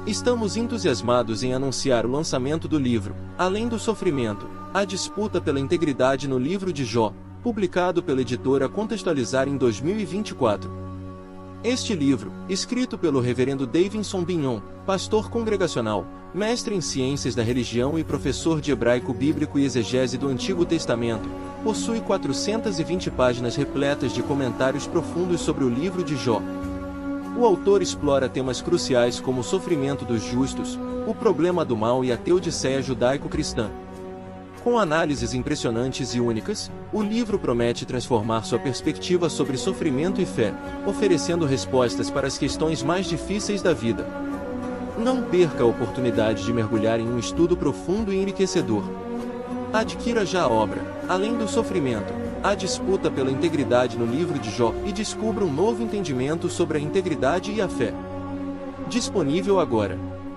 Estamos entusiasmados em anunciar o lançamento do livro, Além do Sofrimento, a disputa pela integridade no livro de Jó, publicado pela editora Contextualizar em 2024. Este livro, escrito pelo reverendo Davidson Bignon, pastor congregacional, mestre em ciências da religião e professor de hebraico bíblico e exegese do Antigo Testamento, possui 420 páginas repletas de comentários profundos sobre o livro de Jó. O autor explora temas cruciais como o sofrimento dos justos, o problema do mal e a teodiceia judaico-cristã. Com análises impressionantes e únicas, o livro promete transformar sua perspectiva sobre sofrimento e fé, oferecendo respostas para as questões mais difíceis da vida. Não perca a oportunidade de mergulhar em um estudo profundo e enriquecedor. Adquira já a obra, Além do Sofrimento, a disputa pela integridade no livro de Jó e descubra um novo entendimento sobre a integridade e a fé. Disponível agora.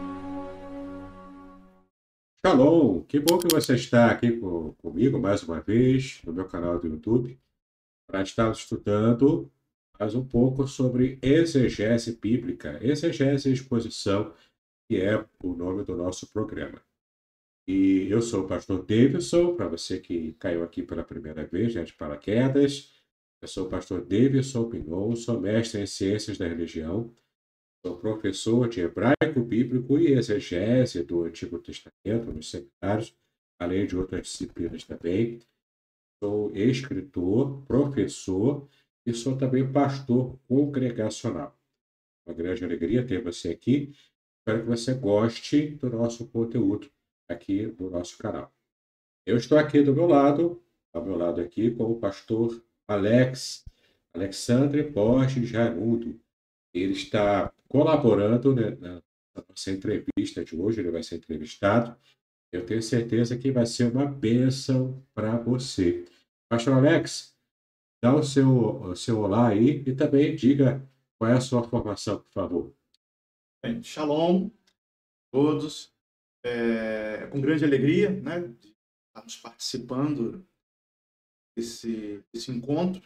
Shalom, que bom que você está aqui comigo mais uma vez no meu canal do YouTube para estar estudando mais um pouco sobre exegese bíblica, exegese e exposição, que é o nome do nosso programa. E eu sou o pastor Davidson, para você que caiu aqui pela primeira vez, de paraquedas. Eu sou o pastor Davidson Bignon, sou mestre em ciências da religião, sou professor de hebraico bíblico e exegese do Antigo Testamento nos seminários, além de outras disciplinas também. Sou escritor, professor e sou também pastor congregacional. Uma grande alegria ter você aqui. Espero que você goste do nosso conteúdo aqui no nosso canal. Eu estou aqui ao meu lado aqui, com o pastor Alexandre Borges Raimundo. Ele está colaborando, né, na nossa entrevista de hoje, ele vai ser entrevistado. Eu tenho certeza que vai ser uma bênção para você. Pastor Alex, dá o seu olá aí e também diga qual é a sua formação, por favor. Bem, shalom a todos. É com grande alegria, né, de estarmos participando desse encontro.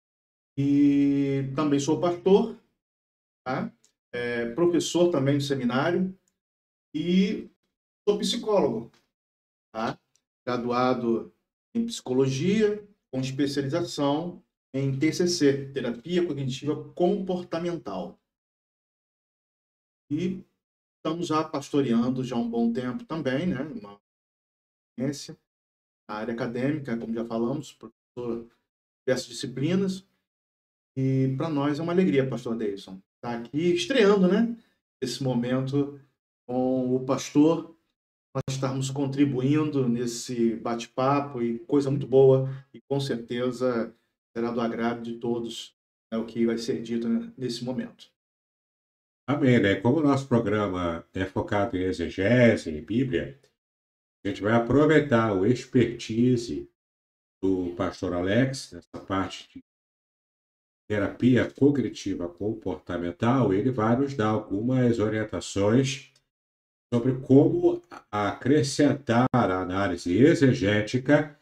E também sou pastor, tá? Professor também do seminário e sou psicólogo, tá? Graduado em psicologia, com especialização em TCC, terapia cognitiva comportamental. E estamos já pastoreando já há um bom tempo também, né? Uma experiência na área acadêmica, como já falamos, professor de diversas disciplinas. E para nós é uma alegria, pastor Davidson, estar aqui estreando, né? Esse momento com o pastor, nós estarmos contribuindo nesse bate-papo e coisa muito boa, e com certeza será do agrado de todos, é o que vai ser dito, né, nesse momento. Amém, né? Como o nosso programa é focado em exegese, em Bíblia, a gente vai aproveitar o expertise do pastor Alex, nessa parte de terapia cognitiva comportamental. Ele vai nos dar algumas orientações sobre como acrescentar a análise exegética,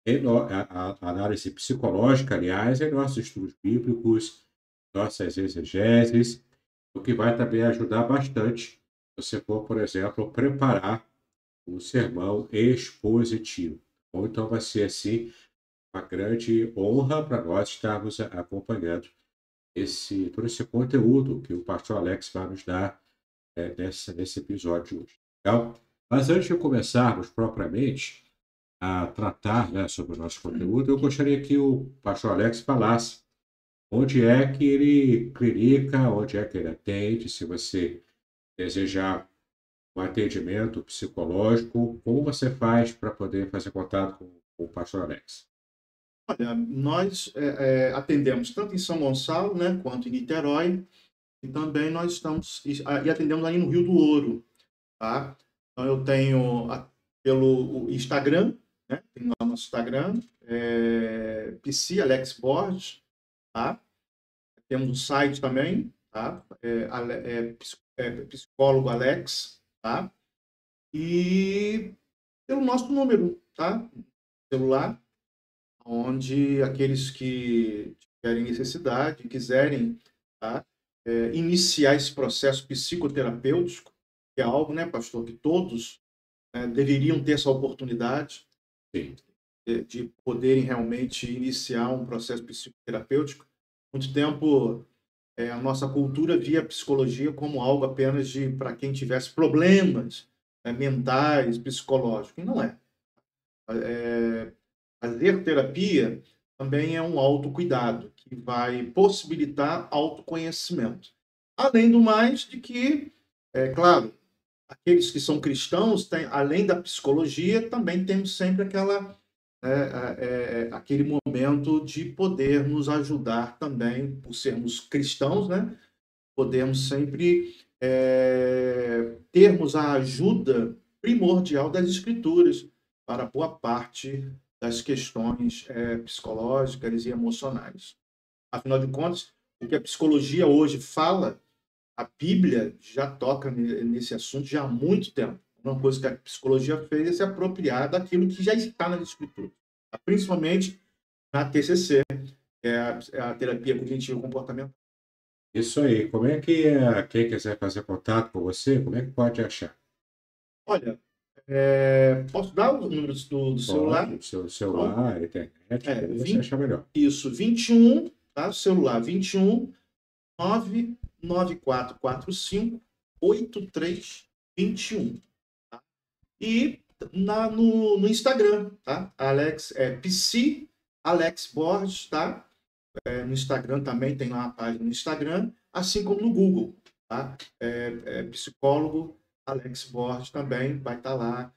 a análise psicológica, aliás, em nossos estudos bíblicos, nossas exegeses, o que vai também ajudar bastante se você for, por exemplo, preparar um sermão expositivo. Ou então vai ser, assim, uma grande honra para nós estarmos acompanhando todo esse conteúdo que o pastor Alex vai nos dar nesse episódio de hoje. Legal? Mas antes de começarmos propriamente a tratar, né, sobre o nosso conteúdo, eu gostaria que o pastor Alex falasse onde é que ele clinica, onde é que ele atende, se você desejar um atendimento psicológico, como você faz para poder fazer contato com o pastor Alex? Olha, nós atendemos tanto em São Gonçalo, né, quanto em Niterói, e também nós estamos e atendemos aí no Rio do Ouro, tá? Então eu tenho pelo Instagram, né? Tem lá no nosso Instagram, PC Alex Borges, tá? Temos um site também, tá? Psicólogo Alex, tá? E pelo nosso número, tá? Celular, onde aqueles que tiverem necessidade, quiserem, tá? Iniciar esse processo psicoterapêutico, que é algo, né, pastor, que todos deveriam ter essa oportunidade Sim. de poderem realmente iniciar um processo psicoterapêutico. Muito tempo a nossa cultura via a psicologia como algo apenas de para quem tivesse problemas mentais, psicológicos. E não é. Fazer terapia também é um autocuidado, que vai possibilitar autoconhecimento. Além do mais, de que, claro, aqueles que são cristãos, além da psicologia, também temos sempre aquele momento de poder nos ajudar também, por sermos cristãos, né? Podemos sempre termos a ajuda primordial das Escrituras para boa parte das questões psicológicas e emocionais. Afinal de contas, o que a psicologia hoje fala, a Bíblia já toca nesse assunto já há muito tempo. Uma coisa que a psicologia fez é se apropriar daquilo que já está nas Escrituras, principalmente na TCC, que é a terapia cognitivo comportamental. Isso aí. Como é que quem quiser fazer contato com você, como é que pode achar? Olha, posso dar o número do celular? Pode, seu celular, internet, como você achar melhor. Isso, 21, tá? Celular 21 99445 8321. Tá? E no Instagram, tá? Alex, Psi Alex Borges, tá? No Instagram também tem lá a página no Instagram, assim como no Google, tá? Psicólogo Alex Borges também vai estar lá,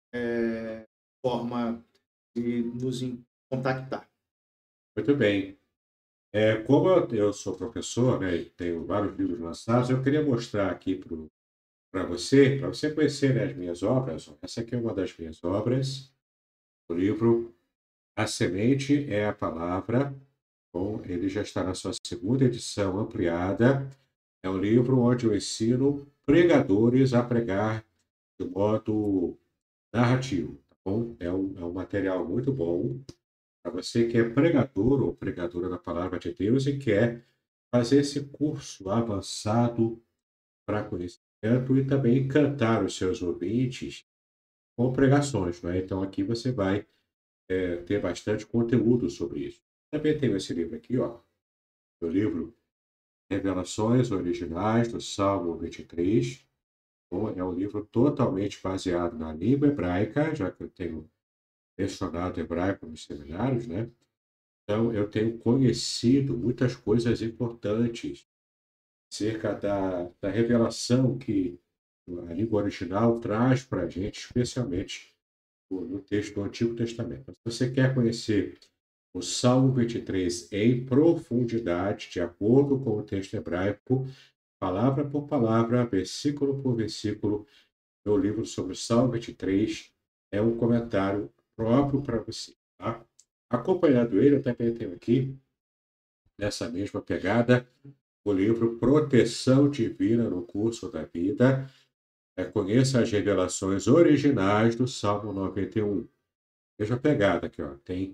forma de nos contactar. Muito bem. Como eu sou professor, né, e tenho vários livros lançados, eu queria mostrar aqui para você conhecer, né, as minhas obras. Essa aqui é uma das minhas obras, o livro A Semente é a Palavra. Bom, ele já está na sua segunda edição ampliada. É um livro onde eu ensino pregadores a pregar de modo narrativo. Tá bom? É um material muito bom para você que é pregador ou pregadora da palavra de Deus e quer fazer esse curso avançado para conhecimento e também encantar os seus ouvintes com pregações, não é? Então aqui você vai ter bastante conteúdo sobre isso. Também tem esse livro aqui, ó, o livro Revelações Originais do Salmo 23. Bom, é um livro totalmente baseado na língua hebraica, já que eu tenho lecionado hebraico nos seminários, né? Então, eu tenho conhecido muitas coisas importantes acerca da revelação que a língua original traz para a gente, especialmente no texto do Antigo Testamento. Se você quer conhecer o Salmo 23 em profundidade, de acordo com o texto hebraico, palavra por palavra, versículo por versículo, meu livro sobre o Salmo 23 é um comentário próprio para você. Tá? Acompanhando ele, eu também tenho aqui, nessa mesma pegada, o livro Proteção Divina no Curso da Vida. Conheça as revelações originais do Salmo 91. Veja a pegada aqui, ó. Tem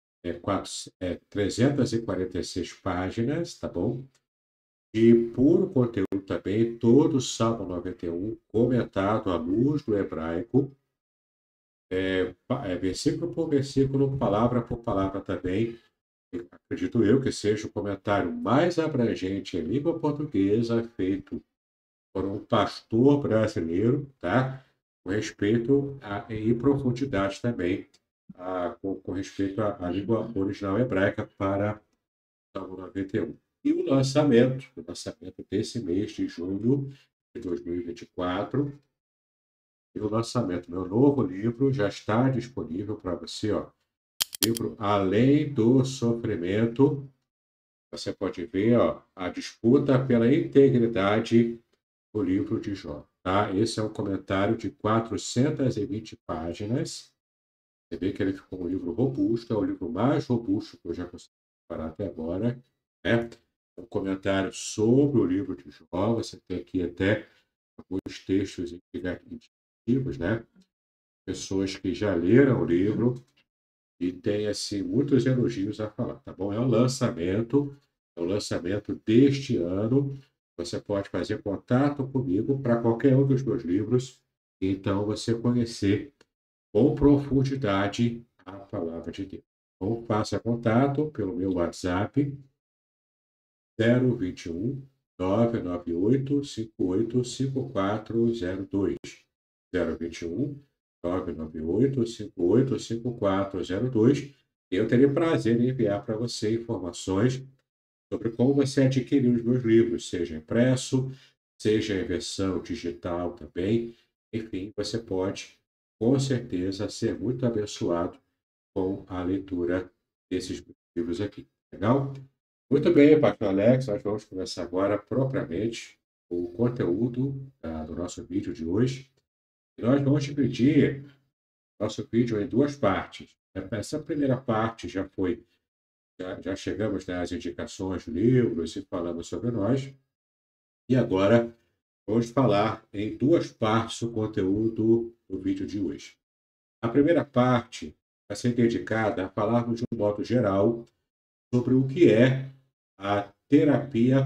346 páginas, tá bom? E puro conteúdo também, todo o Salmo 91, comentado à luz do hebraico, versículo por versículo, palavra por palavra também. Acredito eu que seja o comentário mais abrangente em língua portuguesa feito por um pastor brasileiro, tá? Com respeito e profundidade também, com respeito à língua original hebraica para o Salmo 91. E o lançamento desse mês de junho de 2024, e o lançamento do meu novo livro já está disponível para você, ó. Livro Além do Sofrimento. Você pode ver, ó, a disputa pela integridade do livro de Jó. Tá? Esse é um comentário de 420 páginas. Você vê que ele ficou um livro robusto, é o livro mais robusto que eu já consegui preparar até agora. Né? Um comentário sobre o livro de Jó. Você tem aqui até alguns textos indicativos, né? Pessoas que já leram o livro e têm assim, muitos elogios a falar. Tá bom? É o lançamento deste ano. você pode fazer contato comigo para qualquer um dos meus livros, e então você conhecer com profundidade a palavra de Deus. Então, faça contato pelo meu WhatsApp, 021 998 585402. 021 998 585402. E eu terei prazer em enviar para você informações sobre como você adquirir os meus livros, seja impresso, seja em versão digital também. Enfim, você pode, com certeza, ser muito abençoado com a leitura desses livros aqui. Legal? Muito bem, Pastor Alex, nós vamos começar agora propriamente o conteúdo do nosso vídeo de hoje. E nós vamos dividir nosso vídeo em duas partes. Essa primeira parte já chegamos nas indicações de livros e falamos sobre nós. E agora vamos falar em duas partes o conteúdo do vídeo de hoje. A primeira parte vai ser dedicada a falarmos de um modo geral sobre o que é a terapia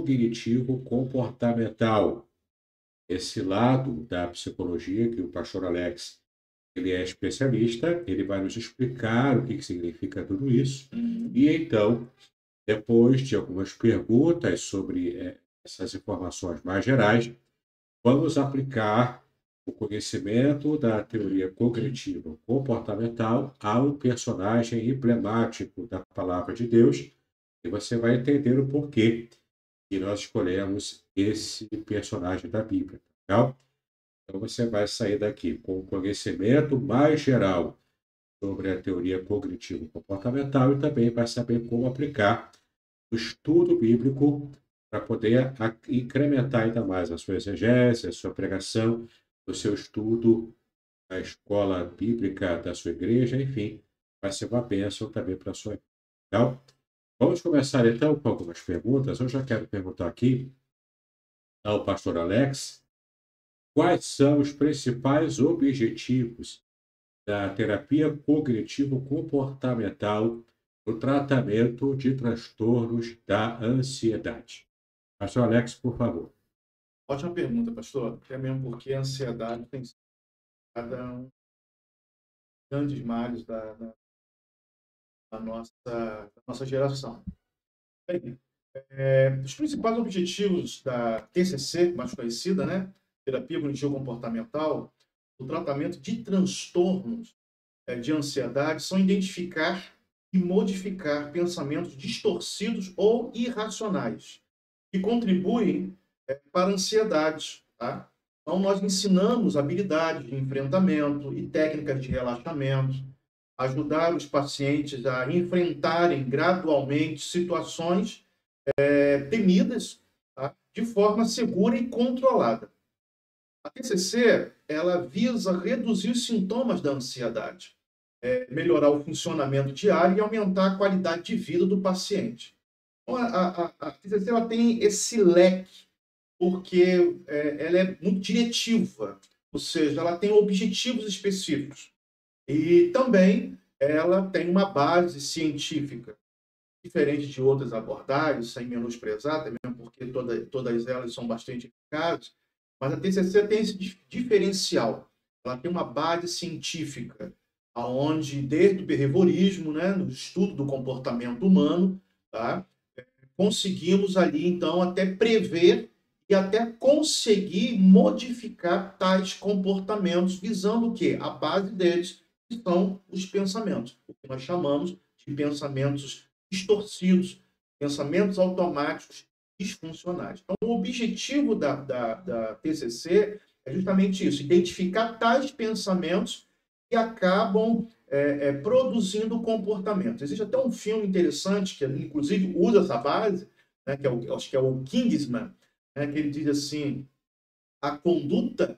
cognitivo-comportamental. Esse lado da psicologia que o pastor Alex ele é especialista, ele vai nos explicar o que significa tudo isso. E então, depois de algumas perguntas sobre essas informações mais gerais, vamos aplicar o conhecimento da teoria cognitiva comportamental ao personagem emblemático da palavra de Deus, e você vai entender o porquê que nós escolhemos esse personagem da Bíblia. Legal? Então você vai sair daqui com o conhecimento mais geral sobre a teoria cognitivo-comportamental e também vai saber como aplicar o estudo bíblico para poder incrementar ainda mais a sua exegese, a sua pregação, o seu estudo na escola bíblica da sua igreja, enfim, vai ser uma bênção também para a sua vida. Então, vamos começar então com algumas perguntas. Eu já quero perguntar aqui ao pastor Alex quais são os principais objetivos da terapia cognitivo-comportamental no tratamento de transtornos da ansiedade. Pastor Alex, por favor. Ótima pergunta, pastor. Até mesmo porque a ansiedade tem sido um dos grandes males da nossa geração. Bem, os principais objetivos da TCC, mais conhecida, né? Terapia cognitivo-comportamental, o tratamento de transtornos de ansiedade, são identificar e modificar pensamentos distorcidos ou irracionais que contribuem para a ansiedade. Tá? Então, nós ensinamos habilidades de enfrentamento e técnicas de relaxamento, ajudar os pacientes a enfrentarem gradualmente situações temidas, tá? De forma segura e controlada. A TCC, ela visa reduzir os sintomas da ansiedade, melhorar o funcionamento diário e aumentar a qualidade de vida do paciente. Então, a TCC ela tem esse leque, porque ela é muito diretiva, ou seja, ela tem objetivos específicos. E também ela tem uma base científica, diferente de outras abordagens, sem menosprezar, até mesmo porque todas elas são bastante eficazes, mas a TCC tem esse diferencial. Ela tem uma base científica, onde, desde o behaviorismo, né, no estudo do comportamento humano, tá, conseguimos ali, então, até prever e até conseguir modificar tais comportamentos, visando o quê? A base deles são os pensamentos, o que nós chamamos de pensamentos distorcidos, pensamentos automáticos disfuncionais. Então, o objetivo da TCC é justamente isso, identificar tais pensamentos que acabam produzindo comportamentos. Existe até um filme interessante, que inclusive usa essa base, né, acho que é o Kingsman, né, que ele diz assim, a conduta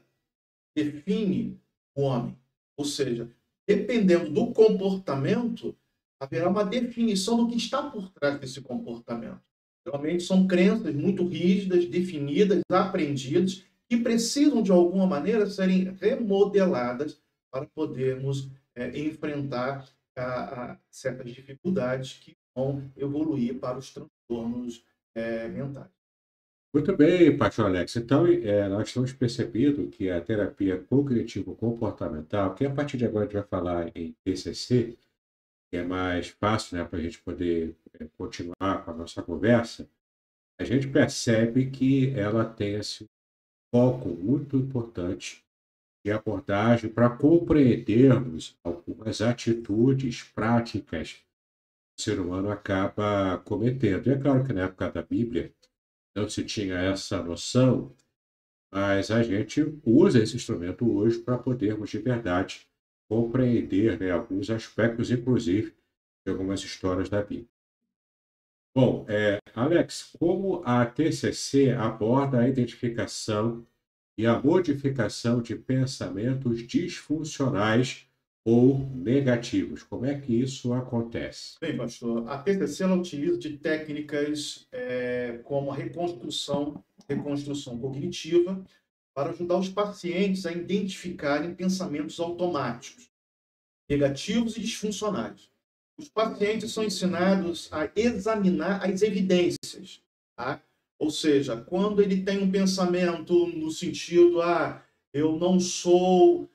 define o homem. Ou seja, dependendo do comportamento, haverá uma definição do que está por trás desse comportamento. Geralmente são crenças muito rígidas, definidas, aprendidas, que precisam, de alguma maneira, serem remodeladas para podermos enfrentar certas dificuldades que vão evoluir para os transtornos mentais. Muito bem, pastor Alex. Então, nós estamos percebendo que a terapia cognitivo-comportamental, que a partir de agora a gente vai falar em TCC, que é mais fácil, né, para a gente poder continuar com a nossa conversa, a gente percebe que ela tem esse foco muito importante de abordagem para compreendermos algumas atitudes práticas que o ser humano acaba cometendo. E é claro que na época da Bíblia não se tinha essa noção, mas a gente usa esse instrumento hoje para podermos de verdade compreender, né, alguns aspectos, inclusive, de algumas histórias da Bíblia. Bom, Alex, como a TCC aborda a identificação e a modificação de pensamentos disfuncionais ou negativos? Como é que isso acontece? Bem, pastor, a TCC ela utiliza de técnicas como a reconstrução cognitiva, para ajudar os pacientes a identificarem pensamentos automáticos, negativos e disfuncionais. Os pacientes são ensinados a examinar as evidências, tá? Ou seja, quando ele tem um pensamento no sentido, eu não sou,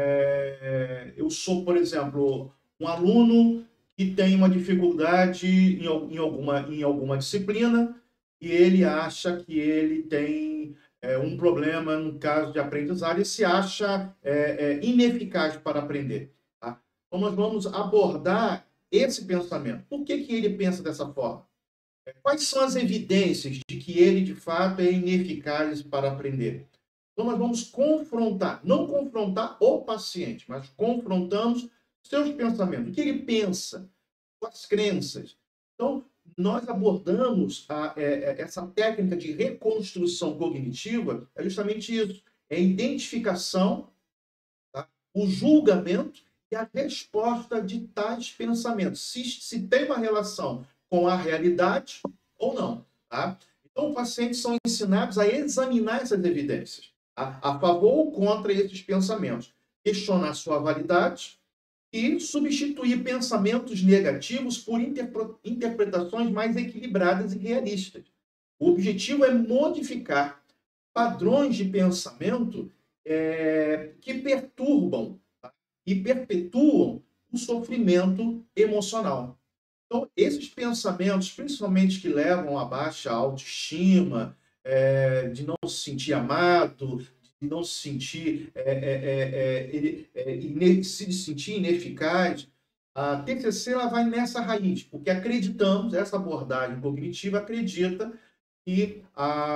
eu sou, por exemplo, um aluno que tem uma dificuldade em alguma disciplina e ele acha que ele tem um problema no caso de aprendizagem e se acha ineficaz para aprender. Tá? Então, nós vamos abordar esse pensamento. Por que ele pensa dessa forma? Quais são as evidências de que ele, de fato, é ineficaz para aprender? Então, nós vamos confrontar, não confrontar o paciente, mas confrontamos seus pensamentos. O que ele pensa, suas crenças. Então, nós abordamos essa técnica de reconstrução cognitiva, é justamente isso. É a identificação, tá? O julgamento e a resposta de tais pensamentos. Se tem uma relação com a realidade ou não. Tá? Então, os pacientes são ensinados a examinar essas evidências, tá? A favor ou contra esses pensamentos. Questionar sua validade e substituir pensamentos negativos por interpretações mais equilibradas e realistas. O objetivo é modificar padrões de pensamento que perturbam, tá? E perpetuam o sofrimento emocional. Então, esses pensamentos, principalmente que levam a baixa autoestima, de não se sentir amado, de não se sentir, se sentir ineficaz, a TCC ela vai nessa raiz, porque acreditamos, essa abordagem cognitiva acredita que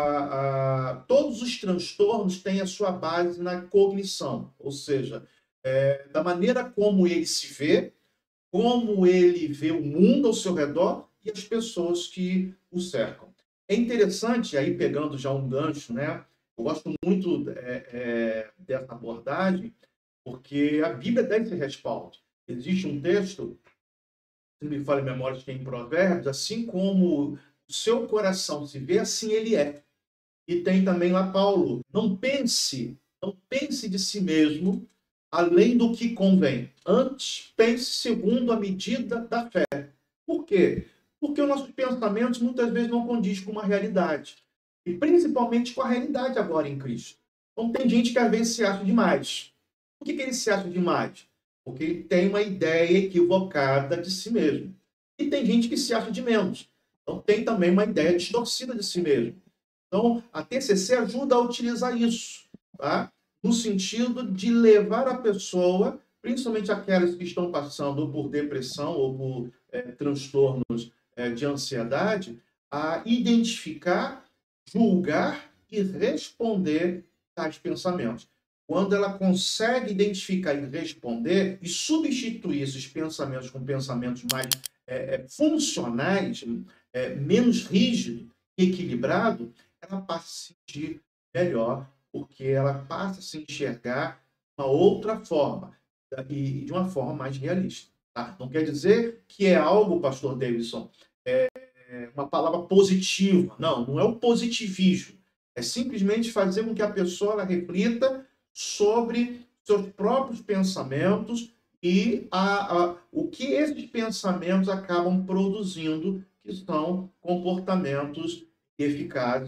todos os transtornos têm a sua base na cognição, ou seja, da maneira como ele se vê, como ele vê o mundo ao seu redor e as pessoas que o cercam. É interessante, aí pegando já um gancho, né? Eu gosto muito dessa abordagem, porque a Bíblia dá esse respaldo. Existe um texto, se me falha a memória, que é em Provérbios, assim como o seu coração se vê, assim ele é. E tem também lá Paulo, não pense de si mesmo além do que convém. Antes, pense segundo a medida da fé. Por quê? Porque os nossos pensamentos muitas vezes não condizem com uma realidade. E principalmente com a realidade agora em Cristo. Então tem gente que às vezes se acha demais. Por que ele se acha demais? Porque ele tem uma ideia equivocada de si mesmo. E tem gente que se acha de menos. Então tem também uma ideia distorcida de si mesmo. Então a TCC ajuda a utilizar isso, tá? No sentido de levar a pessoa, principalmente aquelas que estão passando por depressão ou por transtornos de ansiedade, a identificar, julgar e responder tais pensamentos. Quando ela consegue identificar e responder e substituir esses pensamentos com pensamentos mais funcionais, menos rígidos, equilibrados, ela passa a se sentir melhor, porque ela passa a se enxergar de uma outra forma e de uma forma mais realista. Tá? Não quer dizer que é algo, pastor Davidson, uma palavra positiva. Não é o positivismo. É simplesmente fazer com que a pessoa ela reflita sobre seus próprios pensamentos e o que esses pensamentos acabam produzindo, que são comportamentos eficazes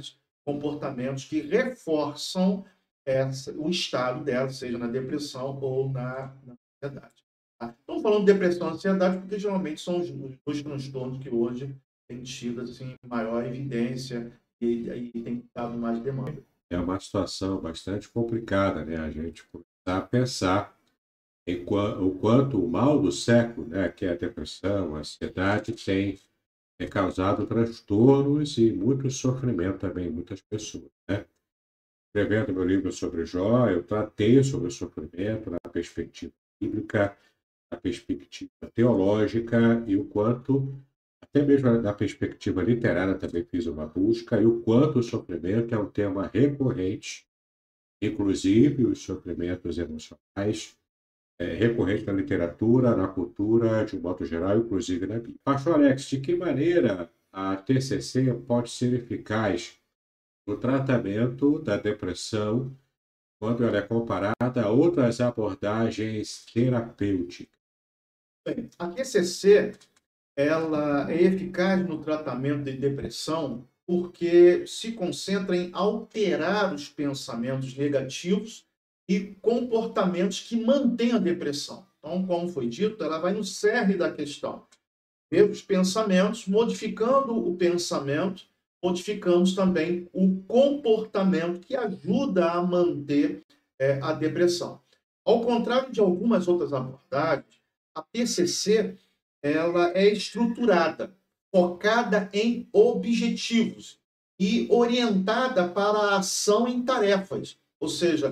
comportamentos que reforçam o estado dela, seja na depressão ou na ansiedade. Tá? Estamos falando de depressão e ansiedade porque geralmente são os dois transtornos que hoje têm tido assim, maior evidência e tem dado mais demanda. É uma situação bastante complicada, né? A gente começar a pensar o quanto o mal do século, né, que é a depressão, a ansiedade, tem causado transtornos e muito sofrimento também em muitas pessoas, né? Escrevendo meu livro sobre Jó, eu tratei sobre o sofrimento na perspectiva bíblica, na perspectiva teológica e o quanto, até mesmo na perspectiva literária, também fiz uma busca, e o quanto o sofrimento é um tema recorrente, inclusive os sofrimentos emocionais, recorrente na literatura, na cultura, de um modo geral, inclusive na Bíblia. Pastor Alex, de que maneira a TCC pode ser eficaz no tratamento da depressão quando ela é comparada a outras abordagens terapêuticas? Bem, a TCC ela é eficaz no tratamento de depressão porque se concentra em alterar os pensamentos negativos e comportamentos que mantêm a depressão. Então, como foi dito, ela vai no cerne da questão. Ver os pensamentos, modificando o pensamento, modificamos também o comportamento que ajuda a manter a depressão. Ao contrário de algumas outras abordagens, a TCC ela é estruturada, focada em objetivos e orientada para a ação em tarefas. Ou seja,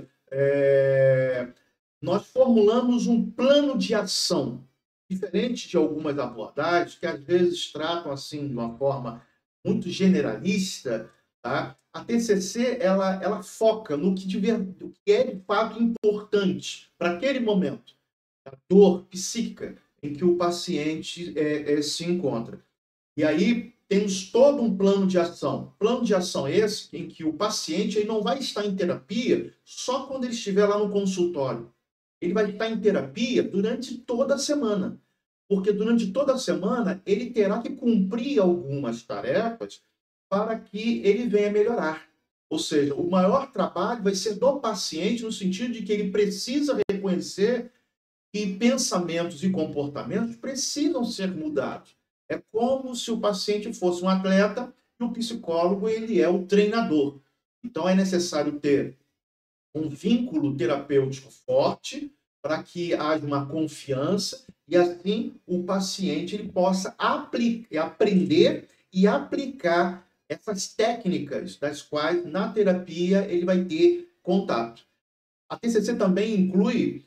nós formulamos um plano de ação, diferente de algumas abordagens que às vezes tratam assim de uma forma muito generalista, tá? A TCC ela foca no que é de fato importante para aquele momento, a dor psíquica em que o paciente se encontra. E aí temos todo um plano de ação. Plano de ação esse em que o paciente ele não vai estar em terapia só quando ele estiver lá no consultório. Ele vai estar em terapia durante toda a semana. Porque durante toda a semana ele terá que cumprir algumas tarefas para que ele venha melhorar. Ou seja, o maior trabalho vai ser do paciente no sentido de que ele precisa reconhecer que pensamentos e comportamentos precisam ser mudados. É como se o paciente fosse um atleta e o psicólogo ele é o treinador. Então é necessário ter um vínculo terapêutico forte para que haja uma confiança e assim o paciente ele possa aprender e aplicar essas técnicas das quais na terapia ele vai ter contato. A TCC também inclui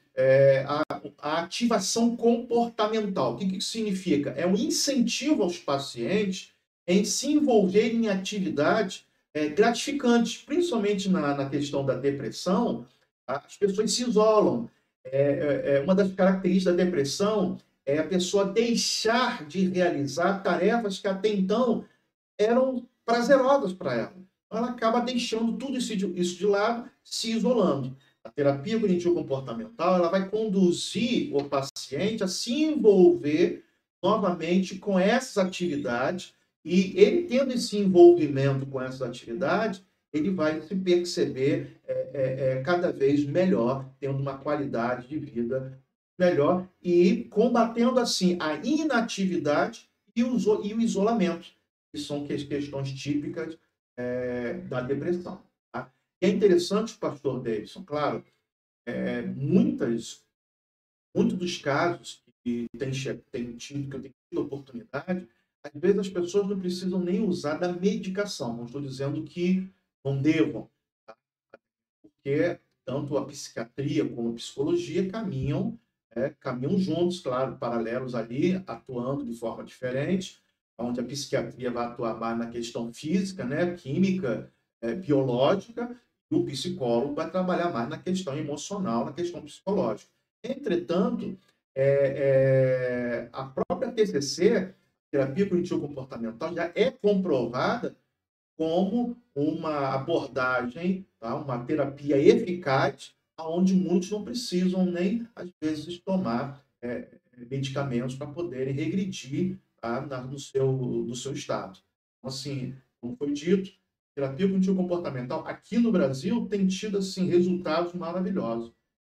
a ativação comportamental. O que isso significa? É um incentivo aos pacientes em se envolverem em atividades gratificantes, principalmente na questão da depressão. As pessoas se isolam. Uma das características da depressão é a pessoa deixar de realizar tarefas que até então eram prazerosas para ela. Ela acaba deixando tudo isso de lado, se isolando. A terapia cognitivo-comportamental ela vai conduzir o paciente a se envolver novamente com essas atividades e ele tendo esse envolvimento com essas atividades, ele vai se perceber cada vez melhor, tendo uma qualidade de vida melhor e combatendo assim a inatividade e o isolamento, que são questões típicas da depressão. Tá? E é interessante, pastor Davidson, claro, muitos dos casos que eu tenho tido oportunidade, às vezes as pessoas não precisam nem usar da medicação. Não estou dizendo que não devam, tá? Porque tanto a psiquiatria como a psicologia caminham juntos, claro, paralelos ali, atuando de forma diferente, onde a psiquiatria vai atuar mais na questão física, né, química, biológica, e o psicólogo vai trabalhar mais na questão emocional, na questão psicológica. Entretanto, a própria TCC, terapia cognitivo-comportamental, já é comprovada como uma abordagem, tá, uma terapia eficaz, onde muitos não precisam nem, às vezes, tomar medicamentos para poderem regredir no seu estado. Então, assim, como foi dito, a terapia cognitivo-comportamental aqui no Brasil tem tido assim, resultados maravilhosos.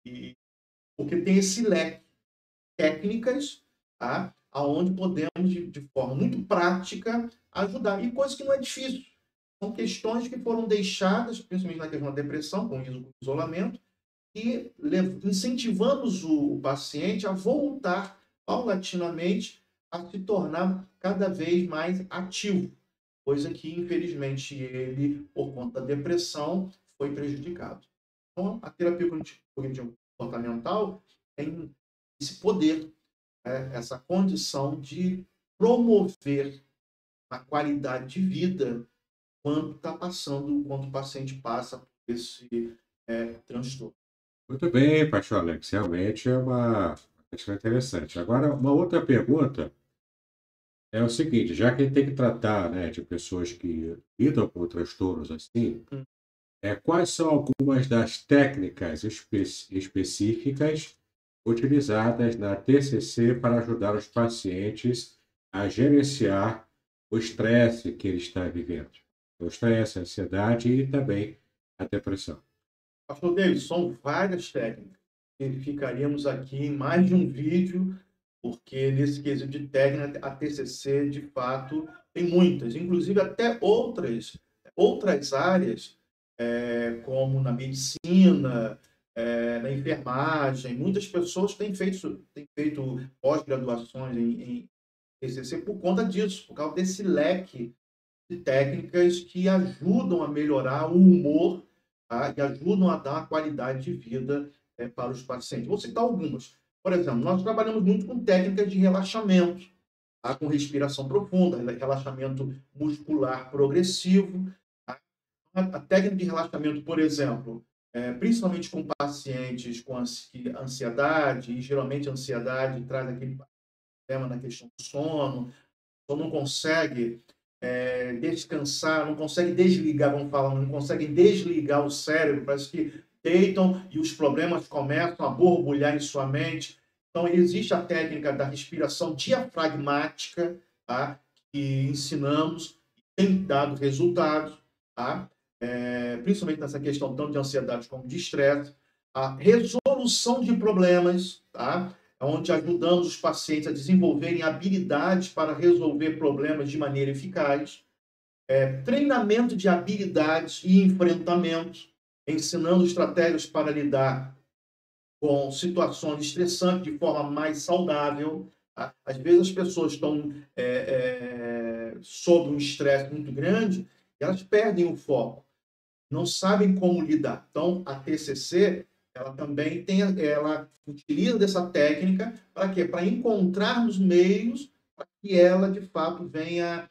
Porque tem esse leque de técnicas, tá? Onde podemos, de forma muito prática, ajudar. E coisa que não é difícil. São questões que foram deixadas, principalmente na questão da depressão, com o isolamento, e incentivamos o paciente a voltar paulatinamente a se tornar cada vez mais ativo, coisa que, infelizmente, ele, por conta da depressão, foi prejudicado. Então, a terapia cognitivo-comportamental tem esse poder, essa condição de promover a qualidade de vida quando o paciente passa por esse transtorno. Muito bem, pastor Alex, realmente é uma questão interessante. Agora, uma outra pergunta é o seguinte, já que a gente tem que tratar, né, de pessoas que lidam com transtornos assim, quais são algumas das técnicas específicas utilizadas na TCC para ajudar os pacientes a gerenciar o estresse que ele está vivendo? O estresse, a ansiedade e também a depressão. Pastor David, são várias técnicas. Ficaríamos aqui em mais de um vídeo, porque nesse quesito de técnica, a TCC, de fato, tem muitas. Inclusive, até outras áreas, como na medicina, na enfermagem. Muitas pessoas têm feito pós-graduações em TCC por conta disso, por causa desse leque de técnicas que ajudam a melhorar o humor, tá? E ajudam a dar uma qualidade de vida para os pacientes. Vou citar algumas. Por exemplo, nós trabalhamos muito com técnicas de relaxamento, tá? Com respiração profunda, relaxamento muscular progressivo. Tá? A técnica de relaxamento, por exemplo, principalmente com pacientes com ansiedade, e geralmente a ansiedade traz aquele problema na questão do sono, ou não consegue descansar, não consegue desligar, vamos falar, não conseguem desligar o cérebro, parece que deitam e os problemas começam a borbulhar em sua mente. Então, existe a técnica da respiração diafragmática, tá? Que ensinamos, tem dado resultados, tá? Principalmente nessa questão tanto de ansiedade como de estresse. A resolução de problemas, tá? Onde ajudamos os pacientes a desenvolverem habilidades para resolver problemas de maneira eficaz. Treinamento de habilidades e enfrentamento, ensinando estratégias para lidar com situações estressantes de forma mais saudável. Tá? Às vezes as pessoas estão sob um estresse muito grande e elas perdem o foco, não sabem como lidar. Então, a TCC, ela também ela utiliza dessa técnica para quê? Para encontrarmos meios para que ela, de fato, venha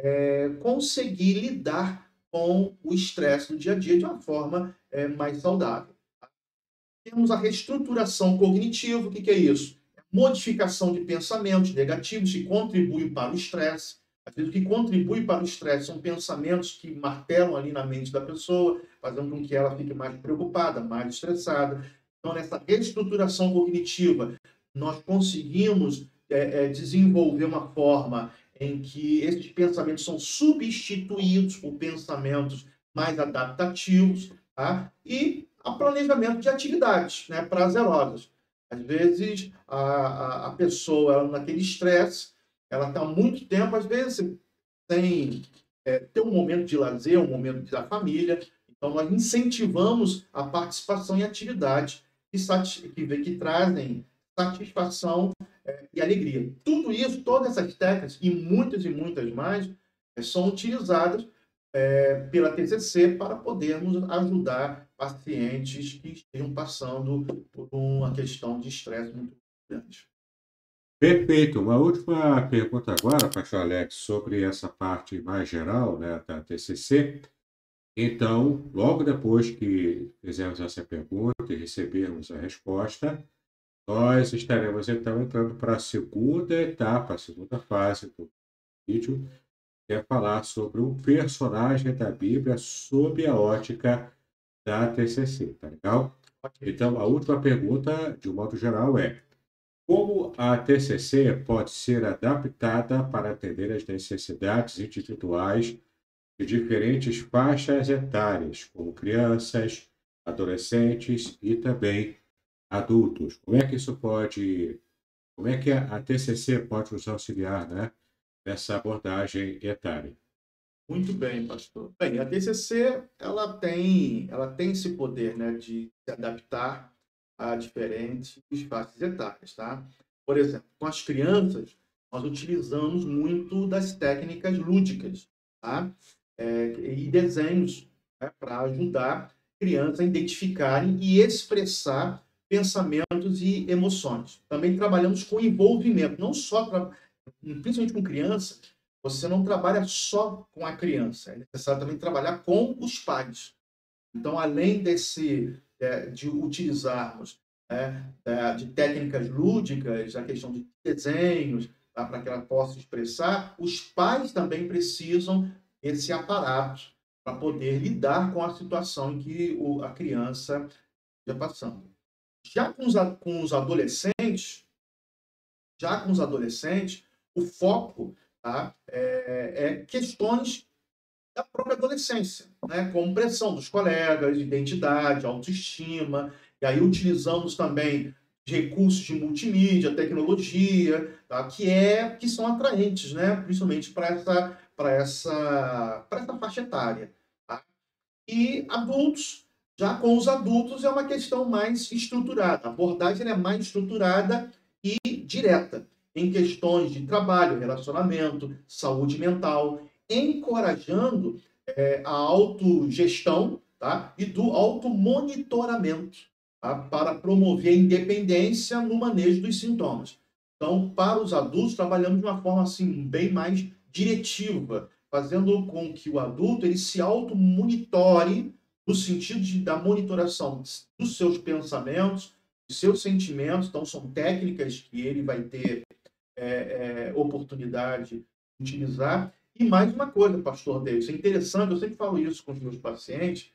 conseguir lidar com o estresse do dia a dia de uma forma mais saudável. Temos a reestruturação cognitiva. O que é isso? Modificação de pensamentos negativos que contribuem para o estresse. Às vezes, o que contribui para o estresse são pensamentos que martelam ali na mente da pessoa, fazendo com que ela fique mais preocupada, mais estressada. Então, nessa reestruturação cognitiva, nós conseguimos desenvolver uma forma em que esses pensamentos são substituídos por pensamentos mais adaptativos, tá? E a planejamento de atividades, né, prazerosas. Às vezes, a pessoa, ela, naquele estresse, ela está há muito tempo, às vezes, sem ter um momento de lazer, um momento da família. Então, nós incentivamos a participação em atividades que trazem satisfação e alegria. Tudo isso, todas essas técnicas e muitas mais, são utilizadas pela TCC para podermos ajudar pacientes que estejam passando por uma questão de estresse muito grande. Perfeito. Uma última pergunta agora, pastor Alex, sobre essa parte mais geral, né, da TCC. Então, logo depois que fizermos essa pergunta e recebermos a resposta, nós estaremos então entrando para a segunda etapa, a segunda fase do vídeo, que é falar sobre um personagem da Bíblia sob a ótica da TCC, tá legal? Então, a última pergunta, de um modo geral, é: como a TCC pode ser adaptada para atender às necessidades individuais de diferentes faixas etárias, como crianças, adolescentes e também adultos. Como é que a TCC pode nos auxiliar, né, nessa abordagem etária? Muito bem, pastor. Bem, a TCC, ela tem esse poder, né, de se adaptar a diferentes faixas etárias, tá? Por exemplo, com as crianças, nós utilizamos muito das técnicas lúdicas, tá? E desenhos, né, para ajudar crianças a identificarem e expressar pensamentos e emoções. Também trabalhamos com envolvimento, não só, principalmente com crianças, você não trabalha só com a criança, é necessário também trabalhar com os pais. Então, além de utilizarmos, de técnicas lúdicas, a questão de desenhos, tá, para que ela possa expressar, os pais também precisam desse aparato para poder lidar com a situação em que a criança está passando. Já com os adolescentes, o foco, tá, é questões da própria adolescência, né? Como pressão dos colegas, identidade, autoestima, e aí utilizamos também recursos de multimídia, tecnologia, tá? Que são atraentes, né? Principalmente para essa faixa etária. Tá? E adultos, já com os adultos é uma questão mais estruturada. A abordagem é mais estruturada e direta em questões de trabalho, relacionamento, saúde mental, encorajando a autogestão, tá? E do automonitoramento, tá? Para promover a independência no manejo dos sintomas. Então, para os adultos, trabalhamos de uma forma assim, bem mais diretiva, fazendo com que o adulto ele se automonitore no sentido da monitoração dos seus pensamentos, dos seus sentimentos. Então, são técnicas que ele vai ter oportunidade de utilizar. E mais uma coisa, pastor Davis, é interessante, eu sempre falo isso com os meus pacientes.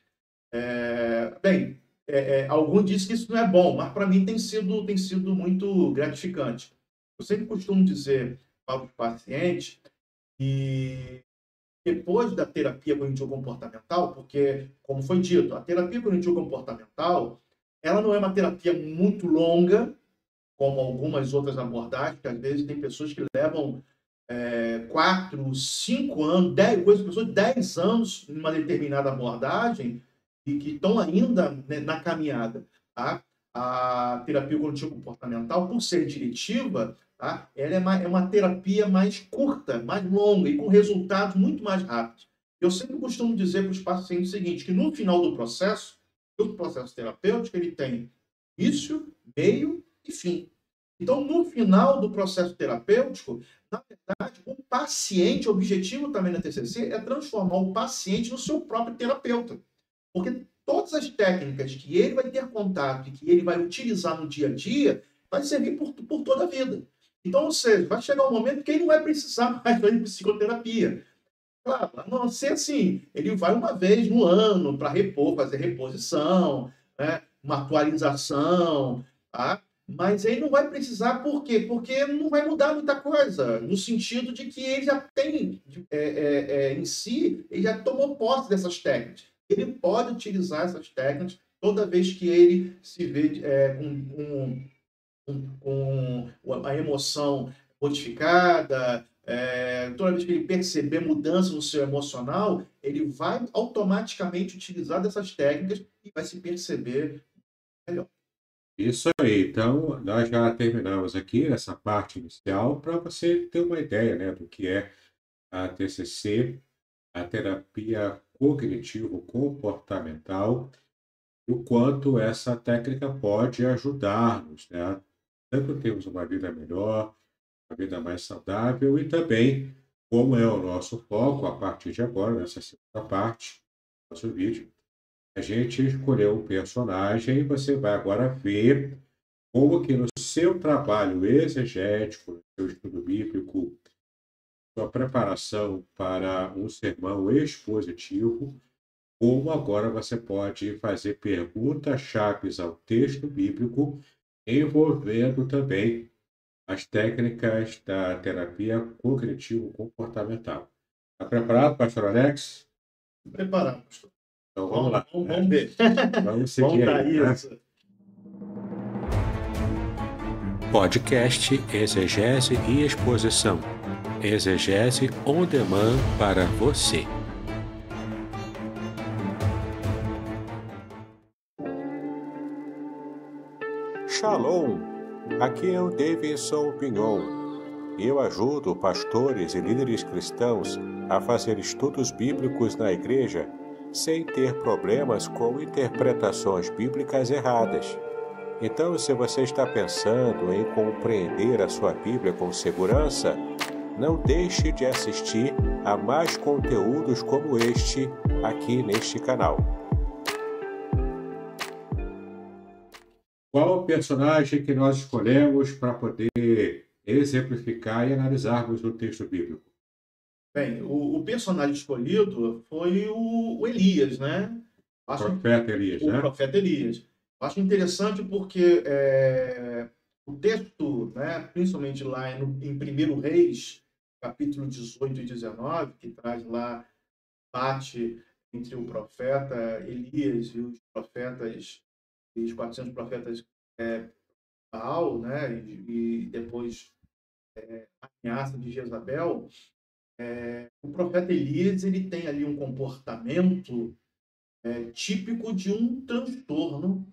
Alguns dizem que isso não é bom, mas para mim tem sido muito gratificante. Eu sempre costumo dizer para os pacientes que depois da terapia cognitivo-comportamental, porque, como foi dito, a terapia cognitivo-comportamental, ela não é uma terapia muito longa, como algumas outras abordagens, que às vezes tem pessoas que levam 4, 5 anos, 10, pessoas de 10 anos em uma determinada abordagem e que estão ainda, né, na caminhada. Tá? A terapia cognitivo-comportamental, por ser diretiva, tá? Ela é uma terapia mais curta, mais longa e com resultados muito mais rápidos. Eu sempre costumo dizer para os pacientes o seguinte, que no final do processo terapêutico, ele tem início, meio e fim. Então, no final do processo terapêutico, na verdade, o paciente, o objetivo também da TCC é transformar o paciente no seu próprio terapeuta. Porque todas as técnicas que ele vai ter contato e que ele vai utilizar no dia a dia, vai servir por toda a vida. Então, ou seja, vai chegar um momento que ele não vai precisar mais de psicoterapia. Claro, a não ser assim, ele vai uma vez no ano para fazer reposição, né, uma atualização, tá? Mas ele não vai precisar, por quê? Porque não vai mudar muita coisa, no sentido de que ele já tem, em si, ele já tomou posse dessas técnicas. Ele pode utilizar essas técnicas toda vez que ele se vê com a emoção modificada, toda vez que ele perceber mudança no seu emocional, ele vai automaticamente utilizar dessas técnicas e vai se perceber melhor. Isso aí. Então, nós já terminamos aqui essa parte inicial para você ter uma ideia, né, do que é a TCC, a terapia cognitivo-comportamental, e o quanto essa técnica pode ajudar-nos, né, tanto termos uma vida melhor, uma vida mais saudável e também, como é o nosso foco a partir de agora, nessa segunda parte do nosso vídeo, a gente escolheu um personagem e você vai agora ver como que no seu trabalho exegético, no seu estudo bíblico, sua preparação para um sermão expositivo, como agora você pode fazer perguntas-chave ao texto bíblico, envolvendo também as técnicas da terapia cognitivo-comportamental. Está preparado, pastor Alex? Preparar, pastor. Então vamos lá. Vamos ver. Vamos seguir Vamos aí, dar né? isso. Podcast Exegese e Exposição. Exegese on demand para você. Shalom! Aqui é o Davidson Pignon. Eu ajudo pastores e líderes cristãos a fazer estudos bíblicos na igreja sem ter problemas com interpretações bíblicas erradas. Então, se você está pensando em compreender a sua Bíblia com segurança, não deixe de assistir a mais conteúdos como este aqui neste canal. Qual o personagem que nós escolhemos para poder exemplificar e analisarmos o texto bíblico? Bem, o personagem escolhido foi o Elias, né? O profeta Elias, né? O profeta Elias. Eu acho interessante porque o texto, né, principalmente lá em 1 Reis, capítulo 18 e 19, que traz lá bate entre o profeta Elias e os profetas, e os 400 profetas Baal, né, e depois a ameaça de Jezabel. O profeta Elias, ele tem ali um comportamento típico de um transtorno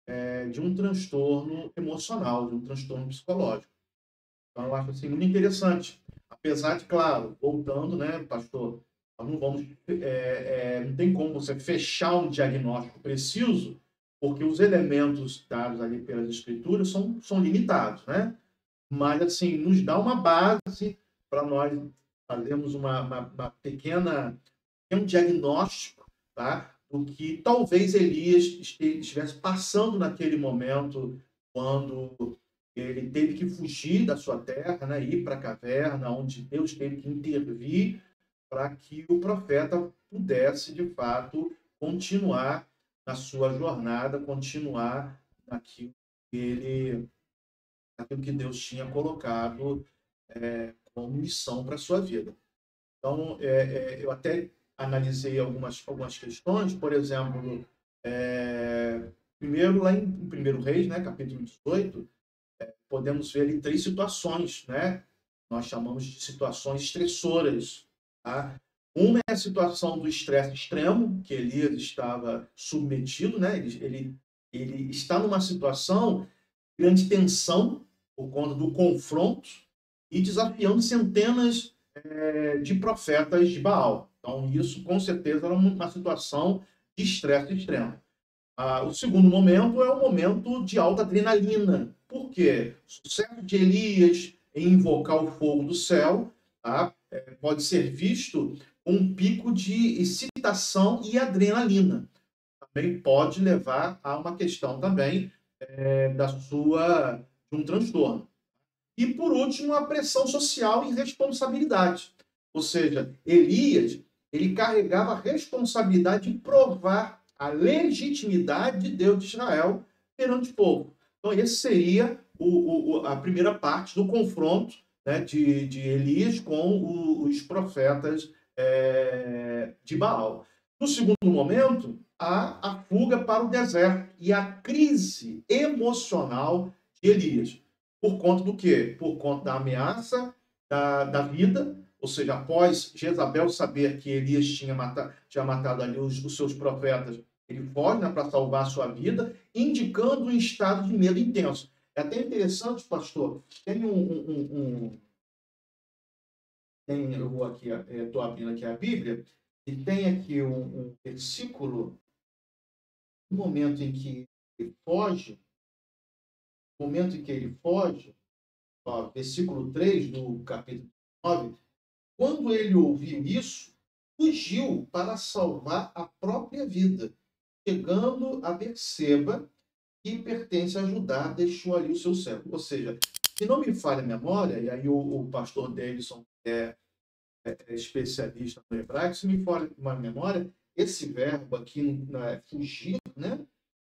emocional, de um transtorno psicológico. Então, eu acho assim, muito interessante. Apesar de, claro, voltando, né, pastor, nós não vamos, não tem como você fechar um diagnóstico preciso, porque os elementos dados ali pelas escrituras são limitados, né? Mas, assim, nos dá uma base para nós fazermos um diagnóstico, tá? Do que talvez Elias estivesse passando naquele momento, quando ele teve que fugir da sua terra, né, ir para a caverna, onde Deus teve que intervir para que o profeta pudesse, de fato, continuar na sua jornada, continuar naquilo que Deus tinha colocado como missão para a sua vida. Então, eu até analisei algumas questões, por exemplo, primeiro lá em 1 Reis, né, capítulo 18, podemos ver ali 3 situações, né? Nós chamamos de situações estressoras, tá? Uma é a situação do estresse extremo, que Elias estava submetido, né? Ele está numa situação de grande tensão por conta do confronto e desafiando centenas de profetas de Baal. Então, isso, com certeza, era uma situação de estresse extremo. O segundo momento é o momento de alta adrenalina. Por quê? O sucesso de Elias em invocar o fogo do céu, tá? Pode ser visto com um pico de excitação e adrenalina. Também pode levar a uma questão também de um transtorno. E, por último, a pressão social e responsabilidade. Ou seja, Elias, ele carregava a responsabilidade de provar a legitimidade de Deus de Israel perante o povo. Então, esse seria a primeira parte do confronto, né, de Elias com os profetas de Baal. No segundo momento, há a fuga para o deserto e a crise emocional de Elias. Por conta do quê? Por conta da ameaça da vida, ou seja, após Jezabel saber que Elias tinha matado ali os seus profetas, ele foge, né, para salvar a sua vida, indicando um estado de medo intenso. É até interessante, pastor, tem eu vou aqui, estou abrindo aqui a Bíblia, e tem aqui um versículo, no momento em que ele foge, versículo 3 do capítulo 9, quando ele ouviu isso, fugiu para salvar a própria vida. Chegando a Berseba, que pertence a Judá, deixou ali o seu servo. Ou seja, se não me falha a memória, e aí o pastor Davidson é especialista no hebraico, se me falha a memória, esse verbo aqui, fugir, né,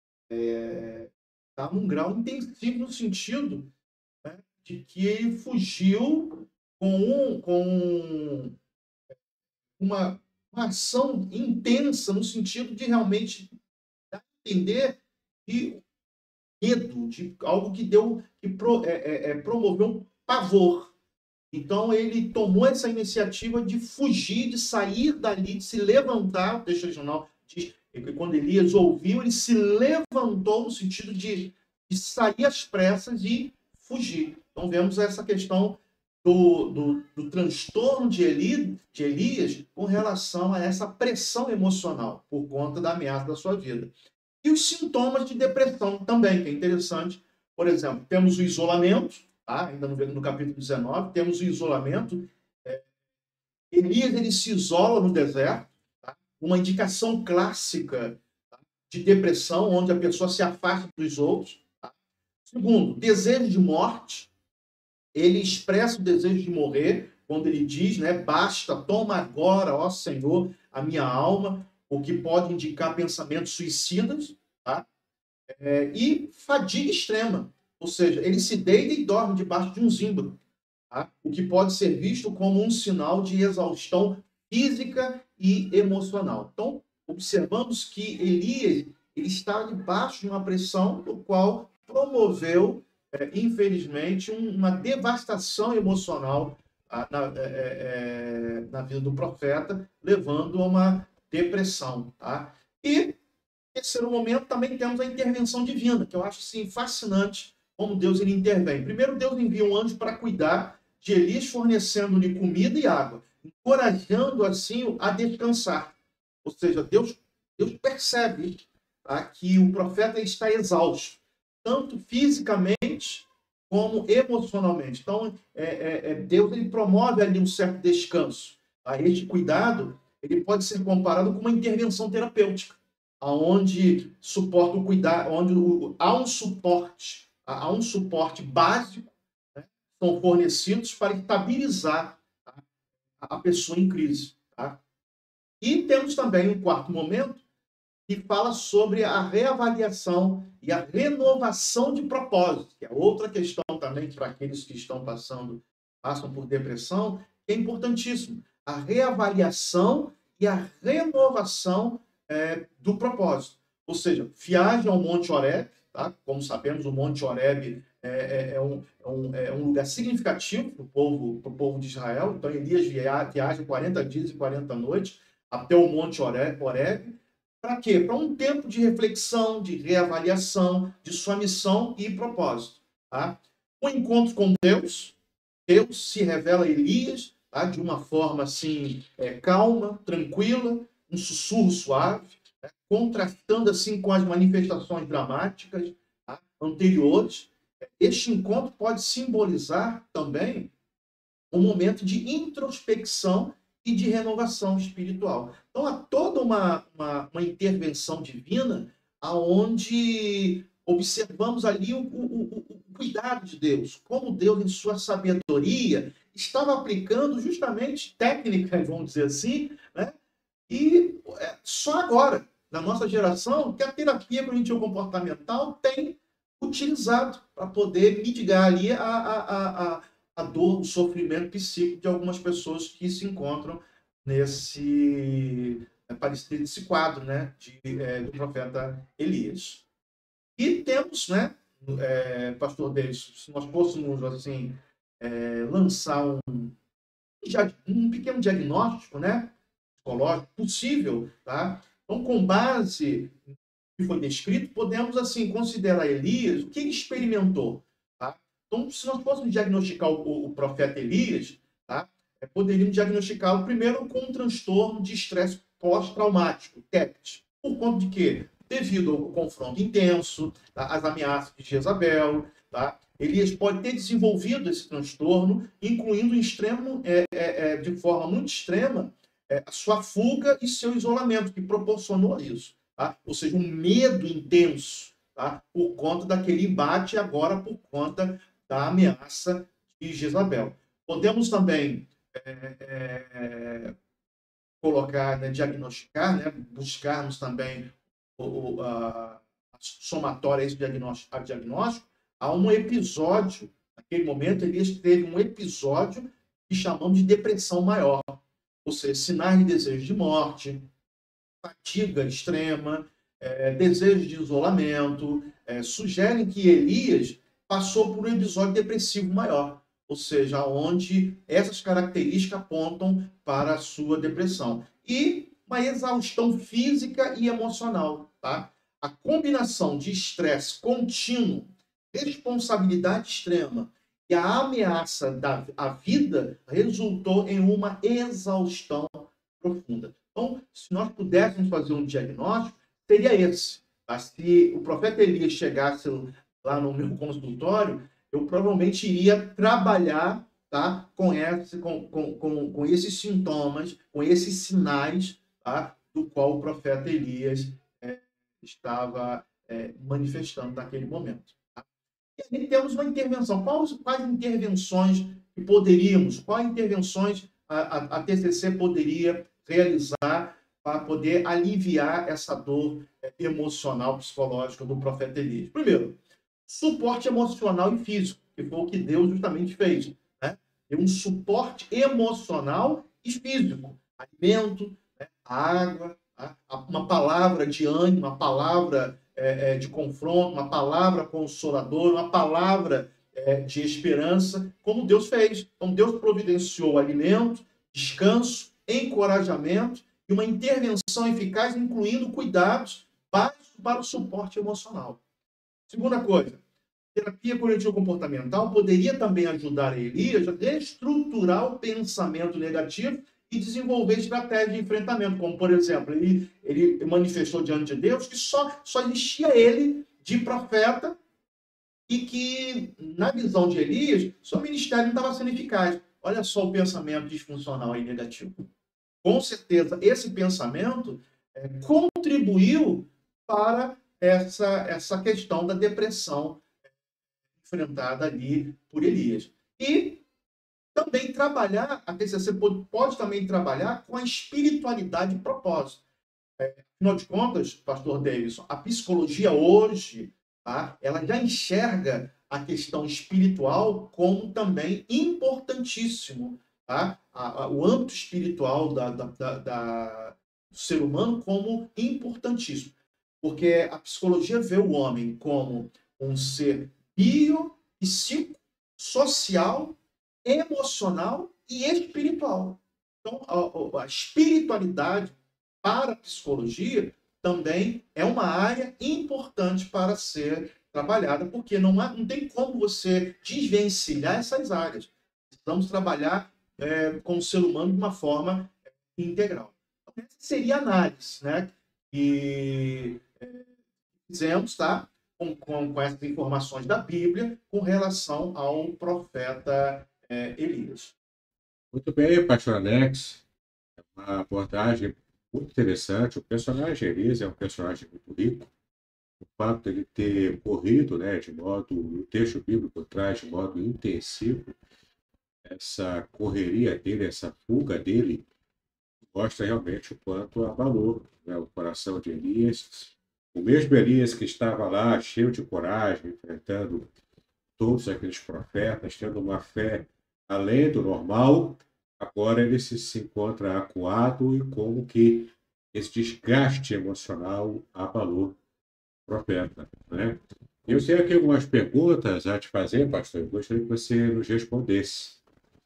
está num grau intensivo no sentido, né, de que ele fugiu com uma uma ação intensa no sentido de realmente entender de medo, de algo que promoveu um pavor. Então ele tomou essa iniciativa de fugir, de sair dali, de se levantar. O texto original diz que quando Elias ouviu, ele se levantou no sentido de sair às pressas e fugir. Então vemos essa questão do transtorno de Elias com relação a essa pressão emocional por conta da ameaça da sua vida. E os sintomas de depressão também, que é interessante. Por exemplo, temos o isolamento, tá? Ainda no capítulo 19, temos o isolamento. Elias ele se isola no deserto, tá? Uma indicação clássica, tá, de depressão, onde a pessoa se afasta dos outros. Tá? Segundo, desejo de morte. Ele expressa o desejo de morrer, quando ele diz, né, basta, toma agora, ó Senhor, a minha alma, o que pode indicar pensamentos suicidas, tá? E fadiga extrema, ou seja, ele se deita e dorme debaixo de um zimbro, tá? O que pode ser visto como um sinal de exaustão física e emocional. Então, observamos que Elias ele está debaixo de uma pressão, do qual promoveu, infelizmente, uma devastação emocional na vida do profeta, levando a uma depressão. Tá? E, em terceiro momento, também temos a intervenção divina, que eu acho assim, fascinante como Deus ele intervém. Primeiro, Deus envia um anjo para cuidar de Elias, fornecendo-lhe comida e água, encorajando assim a descansar. Ou seja, Deus percebe, tá, que o profeta está exausto, tanto fisicamente como emocionalmente. Então, Deus ele promove ali um certo descanso. Tá? Este cuidado ele pode ser comparado com uma intervenção terapêutica, onde suporta o cuidado, onde há um suporte básico, né, são fornecidos para estabilizar, tá, a pessoa em crise. Tá? E temos também um quarto momento que fala sobre a reavaliação e a renovação de propósito, que é outra questão também para aqueles que passam por depressão, que é importantíssimo. A reavaliação e a renovação do propósito. Ou seja, viagem ao Monte Horebe, tá? Como sabemos, o Monte Horebe é um lugar significativo para o povo de Israel. Então, Elias viaja 40 dias e 40 noites até o Monte Horebe. Para quê? Para um tempo de reflexão, de reavaliação, de sua missão e propósito. Tá? Um encontro com Deus, Deus se revela a Elias, tá, de uma forma assim, calma, tranquila, um sussurro suave, né, contrastando assim com as manifestações dramáticas, tá, anteriores. Este encontro pode simbolizar também um momento de introspecção e de renovação espiritual. Então, há toda uma intervenção divina onde observamos ali o cuidado de Deus, como Deus, em sua sabedoria, estava aplicando justamente técnicas, vamos dizer assim, né? E só agora, na nossa geração, que a terapia cognitivo-comportamental tem utilizado para poder mitigar ali a dor, o sofrimento psíquico de algumas pessoas que se encontram nesse quadro, né, do profeta Elias. E temos, né, pastor Deus, se nós fôssemos assim, lançar um pequeno diagnóstico, né, psicológico possível, tá? Então, com base no que foi descrito, podemos assim considerar Elias, o que ele experimentou, tá? Então, se nós fôssemos diagnosticar o profeta Elias, tá, poderíamos diagnosticá-lo primeiro com um transtorno de estresse pós-traumático, TEPT. Por conta de quê? Devido ao confronto intenso, tá, às ameaças de Jezabel, tá? Elias pode ter desenvolvido esse transtorno, incluindo de forma muito extrema, a sua fuga e seu isolamento, que proporcionou isso. Tá? Ou seja, um medo intenso, tá, por conta daquele embate, agora por conta da ameaça de Jezabel. Podemos também colocar, né, diagnosticar, né, buscarmos também a somatória a esse diagnóstico, há um episódio, naquele momento, Elias teve um episódio que chamamos de depressão maior. ou seja, sinais de desejo de morte, fatiga extrema, desejo de isolamento, sugerem que Elias passou por um episódio depressivo maior, ou seja, onde essas características apontam para a sua depressão. E uma exaustão física e emocional, tá? A combinação de estresse contínuo, responsabilidade extrema e a ameaça à vida resultou em uma exaustão profunda. Então, se nós pudéssemos fazer um diagnóstico, seria esse. Tá? Se o profeta Elias chegasse lá no meu consultório, eu provavelmente iria trabalhar, tá, com esses sintomas, com esses sinais, tá, do qual o profeta Elias estava manifestando naquele momento. Tá? E aí temos uma intervenção. Quais intervenções que quais intervenções a TCC poderia realizar para poder aliviar essa dor emocional, psicológica do profeta Elias? Primeiro, suporte emocional e físico, que foi o que Deus justamente fez. Né? Deu um suporte emocional e físico. Alimento, né? Água, tá? Uma palavra de ânimo, uma palavra de confronto, uma palavra consoladora, uma palavra de esperança, como Deus fez. Então, Deus providenciou alimento, descanso, encorajamento e uma intervenção eficaz, incluindo cuidados básicos para o suporte emocional. Segunda coisa, terapia cognitivo-comportamental poderia também ajudar Elias a reestruturar o pensamento negativo e desenvolver estratégias de enfrentamento, como, por exemplo, ele manifestou diante de Deus que só existia ele de profeta e que, na visão de Elias, seu ministério não estava sendo eficaz. Olha só o pensamento disfuncional e negativo. Com certeza, esse pensamento contribuiu para essa questão da depressão enfrentada ali por Elias. E também trabalhar, a TCC pode também trabalhar com a espiritualidade e propósito. Afinal de contas, pastor Davidson, a psicologia hoje, tá, ela já enxerga a questão espiritual como também importantíssimo. Tá? O âmbito espiritual do ser humano como importantíssimo. Porque a psicologia vê o homem como um ser psíquico, social, emocional e espiritual. Então, a espiritualidade para a psicologia também é uma área importante para ser trabalhada, porque não tem como você desvencilhar essas áreas. Precisamos trabalhar com o ser humano de uma forma integral. Então, essa seria a análise, né? E fizemos, tá? Com essas informações da Bíblia com relação ao profeta Elias. Muito bem, pastor Alex. É uma abordagem muito interessante. O personagem Elias é um personagem muito rico. O fato de ele ter corrido, né, o texto bíblico traz de modo intensivo essa correria dele, essa fuga dele, mostra realmente o quanto abalou, né, o coração de Elias. O mesmo Elias que estava lá, cheio de coragem, enfrentando todos aqueles profetas, tendo uma fé além do normal, agora ele se encontra acuado e como que esse desgaste emocional abalou o profeta, né? Eu tenho aqui algumas perguntas a te fazer, pastor, eu gostaria que você nos respondesse.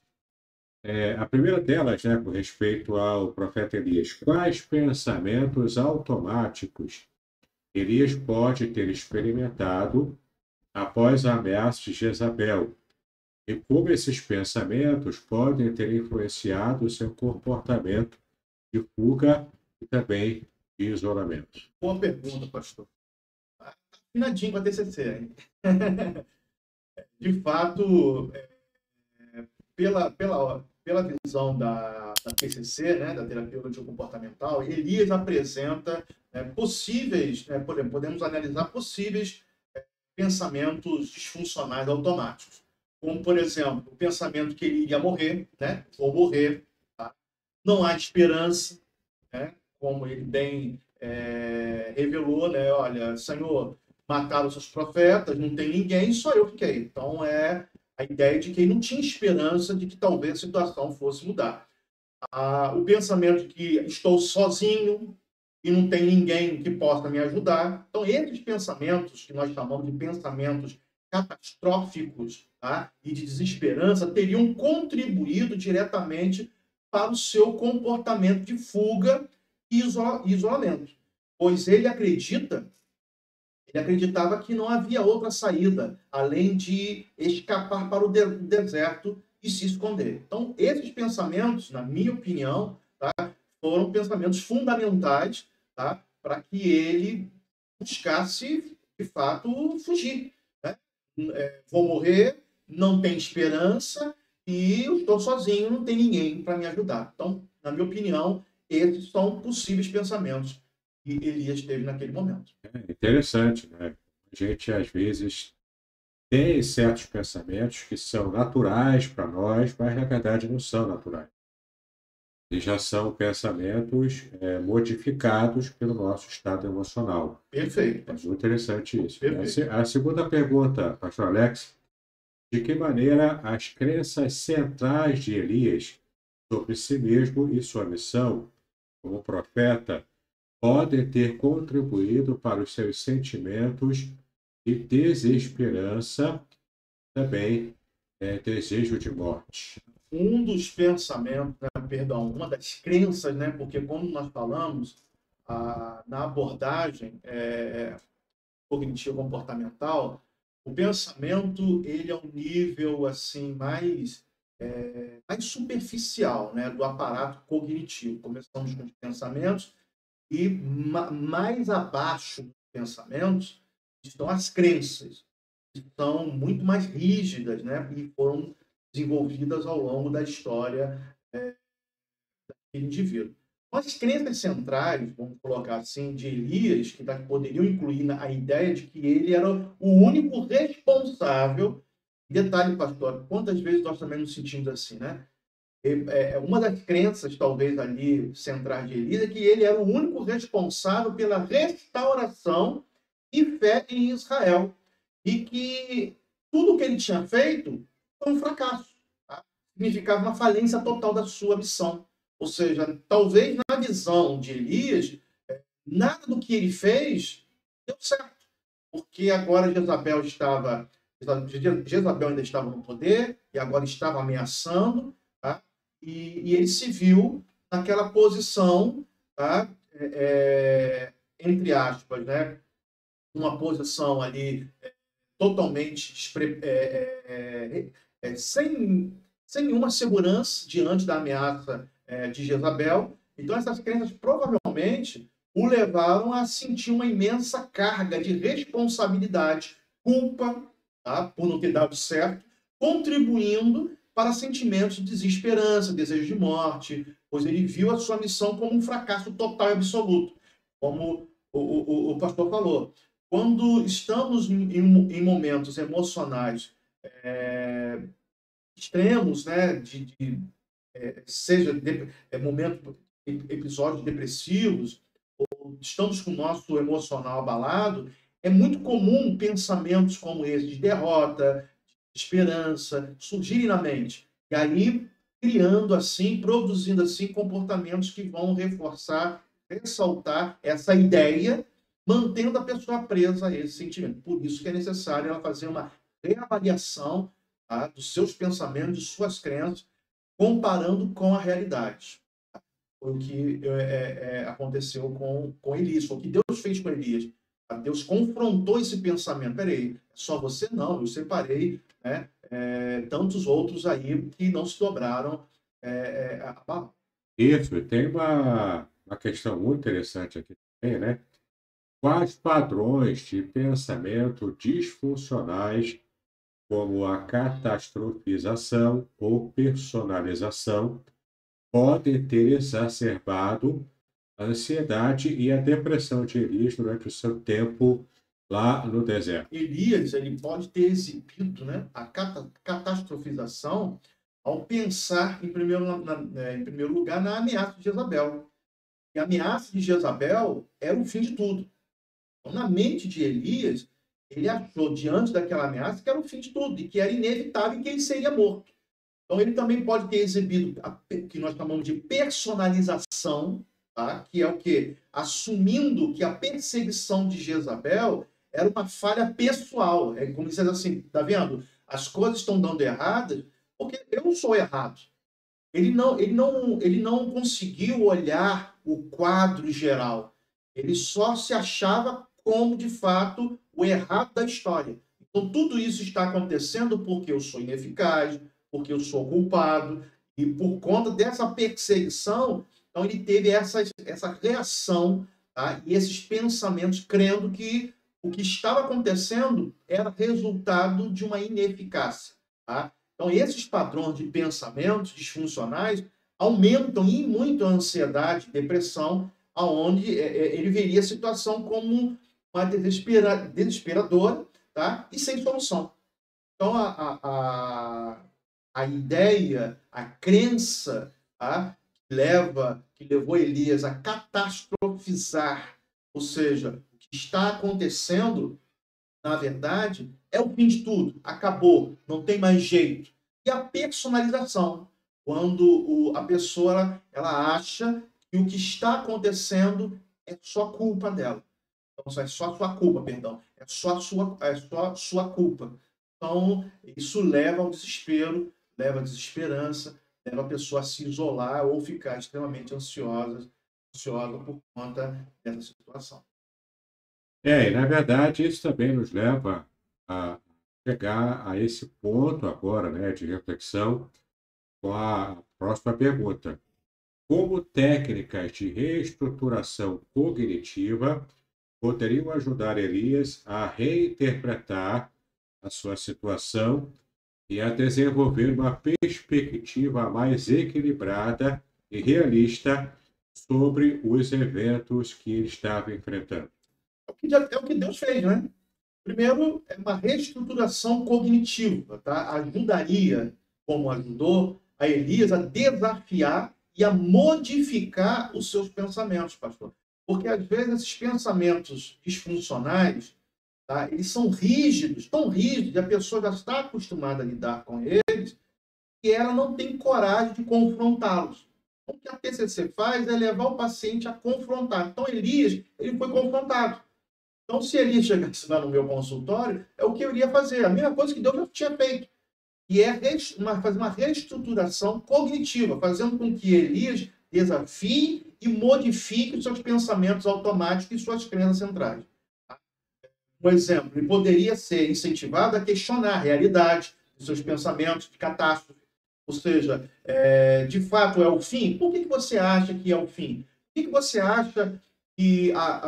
A primeira delas, né, com respeito ao profeta Elias. Quais pensamentos automáticos Elias pode ter experimentado após a ameaça de Jezabel? E como esses pensamentos podem ter influenciado o seu comportamento de fuga e também de isolamento? Boa pergunta, pastor. Afinadinho com a TCC, hein? De fato, pela visão da TCC, né, da terapia cognitivo-comportamental, Elias apresenta possíveis, né, podemos analisar possíveis pensamentos disfuncionais automáticos. Como, por exemplo, o pensamento que ele ia morrer, né, ou morrer, tá? Não há esperança, né, como ele bem revelou, né, olha, Senhor, mataram os seus profetas, não tem ninguém, só eu fiquei. Então, a ideia de que ele não tinha esperança de que talvez a situação fosse mudar. O pensamento de que estou sozinho e não tem ninguém que possa me ajudar. Então, esses pensamentos, que nós chamamos de pensamentos catastróficos, tá? E de desesperança, teriam contribuído diretamente para o seu comportamento de fuga e isolamento. Pois ele acreditava que não havia outra saída, além de escapar para o deserto e se esconder. Então, esses pensamentos, na minha opinião, tá, foram pensamentos fundamentais, tá, para que ele buscasse, de fato, fugir. Né? Vou morrer, não tem esperança e eu estou sozinho, não tem ninguém para me ajudar. Então, na minha opinião, esses são possíveis pensamentos que Elias teve naquele momento. É interessante, né? A gente, às vezes, tem certos pensamentos que são naturais para nós, mas na verdade não são naturais. E já são pensamentos modificados pelo nosso estado emocional. Perfeito. É muito interessante isso. Perfeito. A segunda pergunta, pastor Alex, de que maneira as crenças centrais de Elias sobre si mesmo e sua missão como profeta podem ter contribuído para os seus sentimentos de desesperança, também desejo de morte? Um dos pensamentos, uma das crenças, né? Porque quando nós falamos na abordagem cognitivo-comportamental, o pensamento ele é um nível assim mais superficial, né, do aparato cognitivo. Começamos com os pensamentos e mais abaixo dos pensamentos estão as crenças, que são muito mais rígidas, né, e foram desenvolvidas ao longo da história daquele indivíduo. As crenças centrais, vamos colocar assim, de Elias, que poderiam incluir a ideia de que ele era o único responsável. Detalhe, pastor, quantas vezes nós também nos sentimos assim, né? Uma das crenças, talvez, ali, centrais de Elias, é que ele era o único responsável pela restauração e fé em Israel. E que tudo que ele tinha feito foi um fracasso. Tá? Significava uma falência total da sua missão. Ou seja, talvez na visão de Elias, nada do que ele fez deu certo. Porque agora Jezabel ainda estava no poder e agora estava ameaçando, tá? E ele se viu naquela posição, tá? Entre aspas, né? Uma posição ali totalmente sem nenhuma segurança diante da ameaça de Jezabel. Então, essas crenças provavelmente o levaram a sentir uma imensa carga de responsabilidade, culpa, tá, por não ter dado certo, contribuindo para sentimentos de desesperança, desejo de morte, pois ele viu a sua missão como um fracasso total e absoluto. Como o pastor falou, quando estamos em momentos emocionais extremos, né, seja episódios depressivos, ou estamos com o nosso emocional abalado, é muito comum pensamentos como esse de derrota, de esperança, surgirem na mente. E aí, criando assim, produzindo assim comportamentos que vão reforçar, ressaltar essa ideia, mantendo a pessoa presa a esse sentimento. Por isso que é necessário ela fazer uma reavaliação, tá, dos seus pensamentos, de suas crenças, comparando com a realidade. Foi o que aconteceu com Elias, foi o que Deus fez com Elias. Deus confrontou esse pensamento. Peraí, só você não, eu separei, né, tantos outros aí que não se dobraram a Baal. Isso, tem uma questão muito interessante aqui também, né? Quais padrões de pensamento disfuncionais, como a catastrofização ou personalização, podem ter exacerbado a ansiedade e a depressão de Elias durante o seu tempo lá no deserto? Elias, ele pode ter exibido, né, a catastrofização ao pensar, em primeiro lugar, na ameaça de Jezabel. E a ameaça de Jezabel era o fim de tudo. Então, na mente de Elias, ele achou, diante daquela ameaça, que era o fim de tudo, e que era inevitável e que ele seria morto. Então, ele também pode ter exibido o que nós chamamos de personalização, tá? Que é o quê? Assumindo que a perseguição de Jezabel era uma falha pessoal. É como dizer assim, tá vendo? As coisas estão dando erradas porque eu sou errado. Ele não conseguiu olhar o quadro geral. Ele só se achava como, de fato, o errado da história. Então, tudo isso está acontecendo porque eu sou ineficaz, porque eu sou culpado, e por conta dessa perseguição, então ele teve essa reação, tá? E esses pensamentos, crendo que o que estava acontecendo era resultado de uma ineficácia. Tá? Então, esses padrões de pensamentos disfuncionais aumentam e muito a ansiedade, depressão, aonde ele veria a situação como uma desesperadora, tá? E sem solução. Então, a ideia, a crença, tá? que levou Elias a catastrofizar, ou seja, o que está acontecendo, na verdade, é o fim de tudo. Acabou, não tem mais jeito. E a personalização, quando a pessoa ela acha que o que está acontecendo é só culpa dela. Então, é só sua culpa, perdão. É só sua culpa. Então, isso leva ao desespero, leva à desesperança, leva a pessoa a se isolar ou ficar extremamente ansiosa por conta dessa situação. E na verdade isso também nos leva a chegar a esse ponto agora, né, de reflexão com a próxima pergunta. Como técnicas de reestruturação cognitiva poderiam ajudar Elias a reinterpretar a sua situação e a desenvolver uma perspectiva mais equilibrada e realista sobre os eventos que ele estava enfrentando? É o que Deus fez, né? Primeiro, é uma reestruturação cognitiva, tá? Ajudaria, como ajudou, a Elias a desafiar e a modificar os seus pensamentos, pastor. Porque, às vezes, esses pensamentos disfuncionais, tá? Eles são rígidos, tão rígidos, e a pessoa já está acostumada a lidar com eles, que ela não tem coragem de confrontá-los. Então, o que a TCC faz é levar o paciente a confrontar. Então, Elias, ele foi confrontado. Então, se Elias chegasse lá no meu consultório, é o que eu iria fazer. A mesma coisa que Deus já tinha feito. E é fazer uma reestruturação cognitiva, fazendo com que Elias desafie e modifique os seus pensamentos automáticos e suas crenças centrais. Por exemplo, ele poderia ser incentivado a questionar a realidade dos seus pensamentos de catástrofe. Ou seja, de fato é o fim? Por que você acha que é o fim? Por que você acha que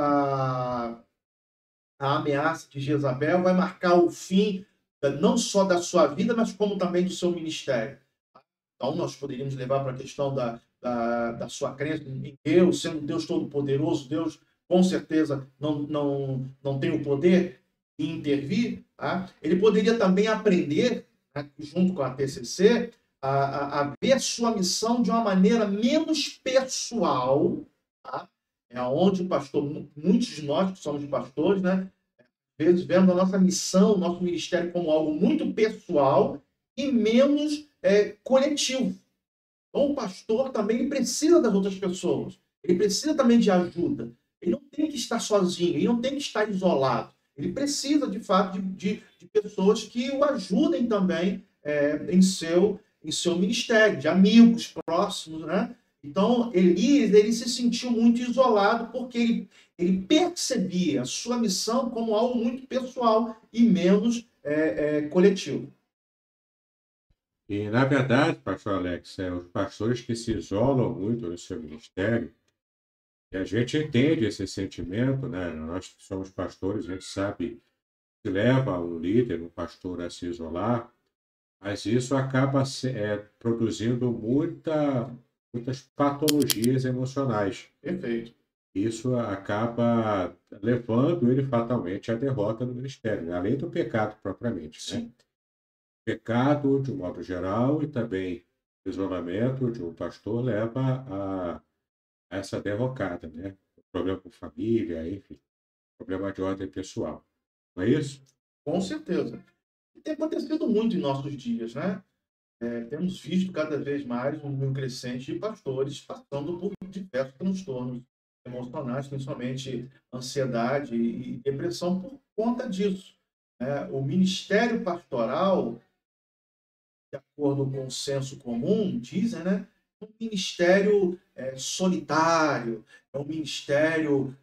a ameaça de Jezabel vai marcar o fim não só da sua vida, mas como também do seu ministério? Então, nós poderíamos levar para a questão da sua crença em Deus, sendo Deus todo-poderoso, Deus com certeza não tem o poder de intervir. Tá? Ele poderia também aprender, né, junto com a TCC, a ver sua missão de uma maneira menos pessoal, tá? É onde o pastor, muitos de nós que somos pastores, né, às vezes vemos a nossa missão, nosso ministério como algo muito pessoal e menos coletivo. Então, o pastor também precisa das outras pessoas. Ele precisa também de ajuda. Ele não tem que estar sozinho, ele não tem que estar isolado. Ele precisa, de fato, de pessoas que o ajudem também em seu ministério, de amigos próximos, né? Então, Elias, ele se sentiu muito isolado porque ele percebia a sua missão como algo muito pessoal e menos coletivo. E, na verdade, pastor Alex, os pastores que se isolam muito no seu ministério, e a gente entende esse sentimento, né? Nós que somos pastores, a gente sabe que leva um líder, um pastor a se isolar, mas isso acaba produzindo muitas patologias emocionais. Perfeito. Isso acaba levando ele fatalmente à derrota no ministério, né? Além do pecado propriamente, né? Sim. Pecado, de um modo geral, e também isolamento de um pastor leva a essa derrocada, né? Problema com família, enfim, problema de ordem pessoal. Não é isso? Com certeza. E tem acontecido muito em nossos dias, né? temos visto cada vez mais um número crescente de pastores passando por diversos transtornos emocionais, principalmente ansiedade e depressão por conta disso. O ministério pastoral, de acordo com o senso comum, dizem, né? É um ministério solitário, é um ministério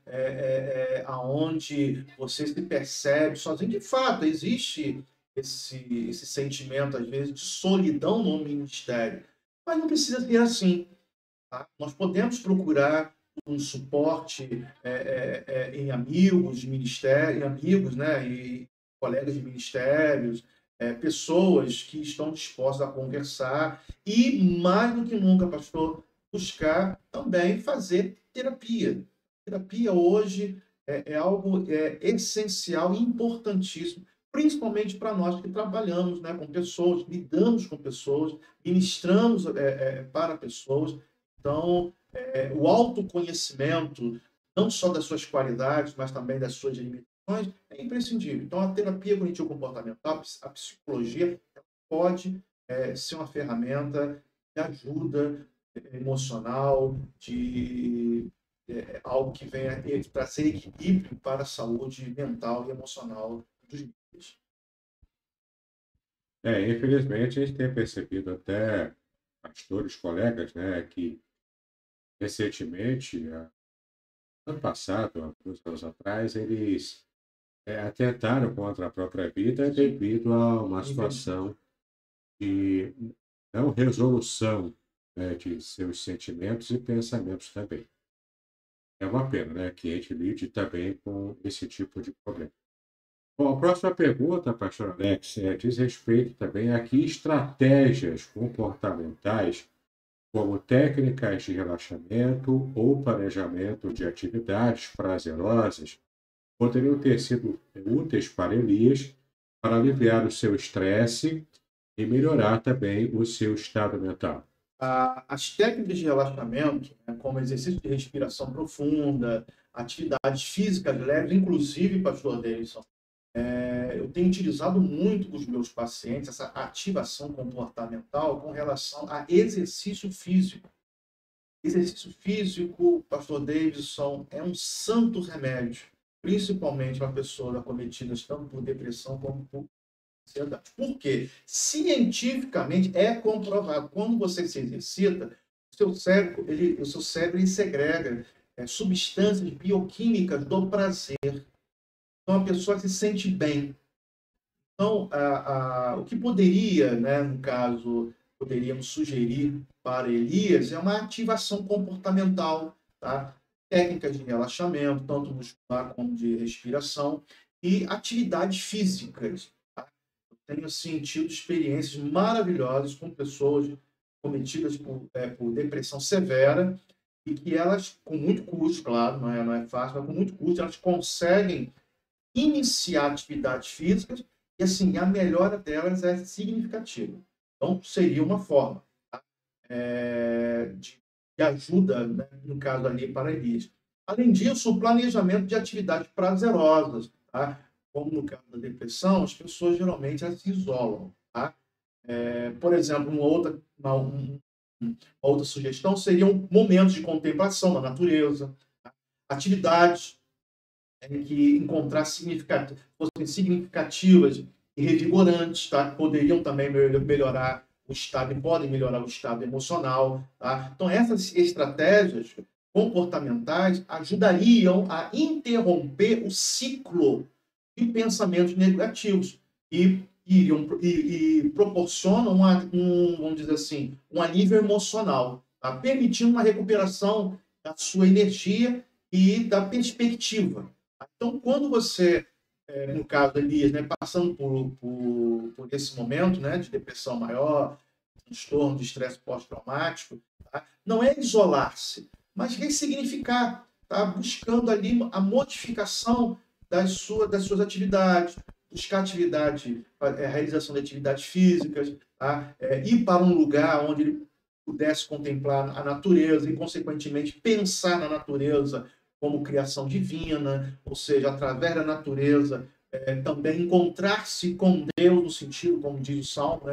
onde você se percebe sozinho. De fato, existe esse sentimento, às vezes, de solidão no ministério, mas não precisa ser assim. Tá? Nós podemos procurar um suporte em amigos de ministério, em amigos, né, e colegas de ministérios, pessoas que estão dispostas a conversar e, mais do que nunca, pastor, buscar também fazer terapia. Terapia hoje é algo essencial e importantíssimo, principalmente para nós que trabalhamos, né, com pessoas, lidamos com pessoas, ministramos para pessoas. Então, o autoconhecimento, não só das suas qualidades, mas também das suas limitações, é imprescindível. Então, a terapia cognitivo-comportamental, a psicologia, pode ser uma ferramenta de ajuda emocional, de algo que venha trazer equilíbrio para a saúde mental e emocional dos líderes. Infelizmente, a gente tem percebido até pastores, colegas, né, que recentemente, ano passado, há 2 anos atrás, eles atentaram contra a própria vida devido a uma situação de não resolução, né, de seus sentimentos e pensamentos também. É uma pena, né, que a gente lide também com esse tipo de problema. Bom, a próxima pergunta, pastor Alex, diz respeito também a que estratégias comportamentais, como técnicas de relaxamento ou planejamento de atividades prazerosas, poderiam ter sido úteis para Elias para aliviar o seu estresse e melhorar também o seu estado mental. As técnicas de relaxamento, né, como exercício de respiração profunda, atividades físicas leves, inclusive, pastor Davidson, eu tenho utilizado muito com os meus pacientes essa ativação comportamental com relação a exercício físico. Exercício físico, pastor Davidson, é um santo remédio, principalmente para pessoas acometidas tanto por depressão como por ansiedade. Por quê? Cientificamente é comprovado, quando você se exercita, o seu cérebro ele segrega substâncias bioquímicas do prazer. Então a pessoa se sente bem. Então, o que poderia, né, no caso, poderíamos sugerir para Elias é uma ativação comportamental, tá? Técnicas de relaxamento, tanto muscular como de respiração, e atividades físicas. Tá? Eu tenho sentido experiências maravilhosas com pessoas cometidas por depressão severa e que elas, com muito custo, claro, não é fácil, mas com muito custo, elas conseguem iniciar atividades físicas e, assim, a melhora delas é significativa. Então, seria uma forma, tá? De ajuda, né, no caso ali, para Elias. Além disso, o planejamento de atividades prazerosas, tá? Como no caso da depressão, as pessoas geralmente elas se isolam. Tá? Por exemplo, uma outra sugestão seriam momentos de contemplação da natureza, tá? Atividades em que encontrar fossem significativas e revigorantes, tá? Poderiam também melhorar o estado e podem melhorar o estado emocional. Tá? Então, essas estratégias comportamentais ajudariam a interromper o ciclo de pensamentos negativos e proporcionam vamos dizer assim, um alívio emocional, tá? Permitindo uma recuperação da sua energia e da perspectiva. Então, quando você, no caso Elias, né, passando por esse momento, né, de depressão maior, transtorno de estresse pós-traumático, tá? Não é isolar-se, mas ressignificar, tá? Buscando ali a modificação das suas atividades, buscar a realização de atividades físicas, tá? Ir para um lugar onde ele pudesse contemplar a natureza e, consequentemente, pensar na natureza como criação divina, ou seja, através da natureza, também encontrar-se com Deus, no sentido, como diz o Salmo, né?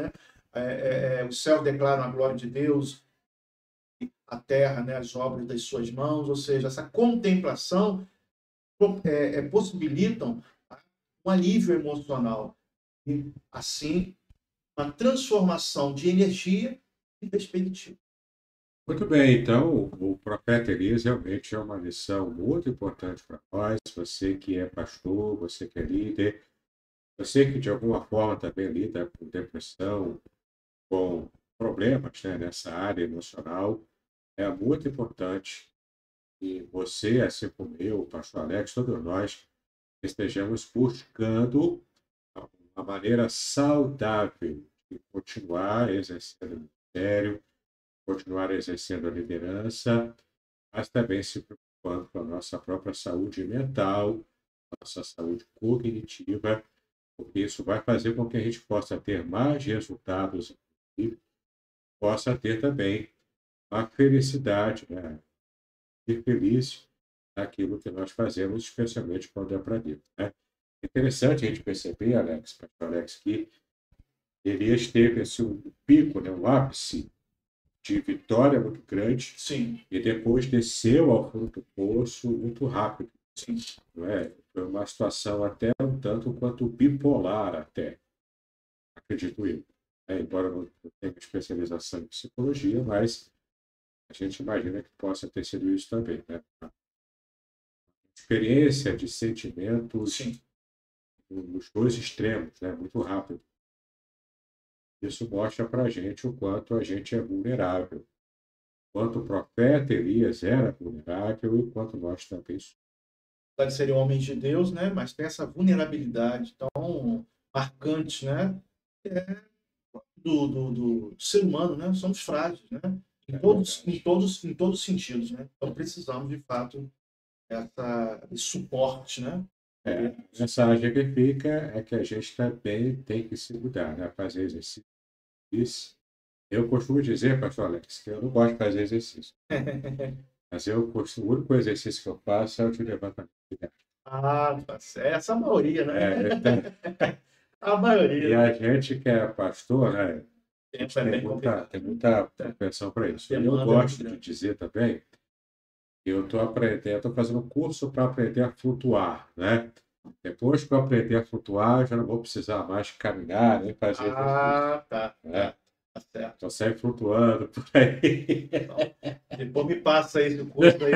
os céus declaram a glória de Deus, a terra, né, as obras das suas mãos, ou seja, essa contemplação possibilitam um alívio emocional e, assim, uma transformação de energia em perspectiva. Muito bem, então o profeta Elias realmente é uma lição muito importante para nós. Você que é pastor, você que é líder, você que de alguma forma também lida com depressão, com problemas, né, nessa área emocional, é muito importante que você, assim como eu, o pastor Alex, todos nós, estejamos buscando uma maneira saudável de continuar exercendo o ministério, continuar exercendo a liderança, mas também se preocupando com a nossa própria saúde mental, nossa saúde cognitiva, porque isso vai fazer com que a gente possa ter mais resultados e possa ter também a felicidade, né? Ser feliz naquilo que nós fazemos, especialmente quando é para Deus, né? É interessante a gente perceber, Alex, pastor Alex, que Elias teve assim, um pico, né, um ápice de vitória muito grande Sim, e depois desceu ao fundo do poço muito rápido, sim. não é? Foi uma situação até um tanto quanto bipolar até, acredito eu. Embora eu não tenha especialização em psicologia, mas a gente imagina que possa ter sido isso também, né? A experiência de sentimentos Sim. nos dois extremos, né? Muito rápido. Isso mostra para a gente o quanto a gente é vulnerável, quanto o profeta Elias era vulnerável e quanto nós também somos. Apesar de serem homens de Deus, né? Mas tem essa vulnerabilidade tão marcante, né? Do ser humano, né? Somos frágeis, né? É verdade. Em todos os sentidos, né? Então precisamos, de fato, esse suporte, né? A mensagem que fica é que a gente também tem que se mudar, né? Fazer exercício. Eu costumo dizer, pastor Alex, que eu não gosto de fazer exercício. Mas o único exercício que eu faço é o de levantamento de ferro. Ah, tá certo. Essa é a maioria, né? Então, A e maioria, né? a gente que é pastor, né? A Tempo gente é bem complicado. tem muita propensão para isso. E eu Demanda é muito gosto de grande. dizer também que eu estou aprendendo, estou fazendo um curso para aprender a flutuar, né? Depois que eu aprender a flutuar, eu já não vou precisar mais caminhar nem fazer exercício, Ah, tá, né? tá, tá certo. Estou sempre flutuando por aí. Então, depois me passa aí o curso aí.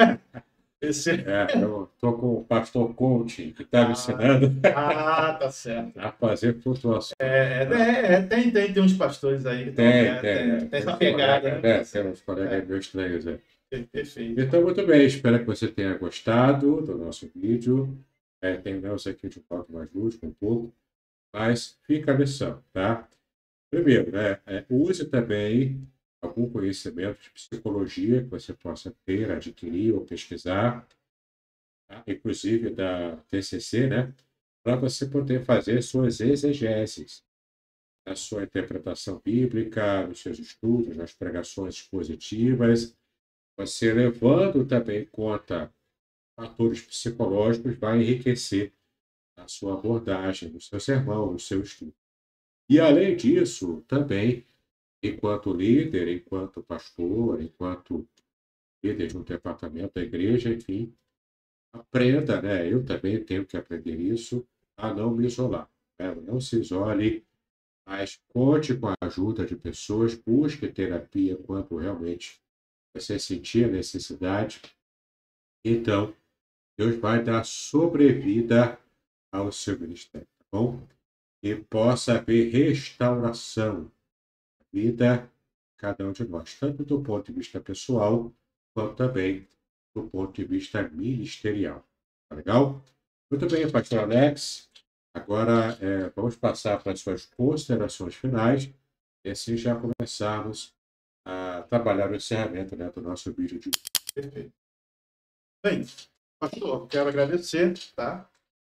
Esse... Eu estou com o pastor Conte, que está me Ah, ensinando tá certo. a fazer flutuações. Tá? Tem uns pastores aí que estão Tem, tem tem essa uns pegada, colegas, né? né? Tá Tem certo. uns colegas meus estranhos aí. Perfeito. Então, muito bem, espero que você tenha gostado do nosso vídeo. Terminamos aqui de um modo mais lúdico um pouco, mas fica a lição, tá? Primeiro, né, use também algum conhecimento de psicologia que você possa ter, adquirir ou pesquisar, tá? Inclusive da TCC, né, para você poder fazer suas exegeses, a sua interpretação bíblica, nos seus estudos, nas pregações expositivas, você levando também em conta fatores psicológicos, vai enriquecer a sua abordagem, no seu sermão, no seu estudo. E, além disso, também, enquanto líder, enquanto pastor, enquanto líder de um departamento da igreja, enfim, aprenda, né? Eu também tenho que aprender isso, a não me isolar, né? Não se isole, mas conte com a ajuda de pessoas, busque terapia quando realmente você sentir a necessidade. Então, Deus vai dar sobrevida ao seu ministério, tá bom? E possa haver restauração da vida de cada um de nós, tanto do ponto de vista pessoal, quanto também do ponto de vista ministerial. Tá legal? Muito bem, pastor Alex. Agora vamos passar para as suas considerações finais e assim já começarmos a trabalhar o encerramento, né, do nosso vídeo de hoje. Perfeito. Bem, pastor, quero agradecer, tá?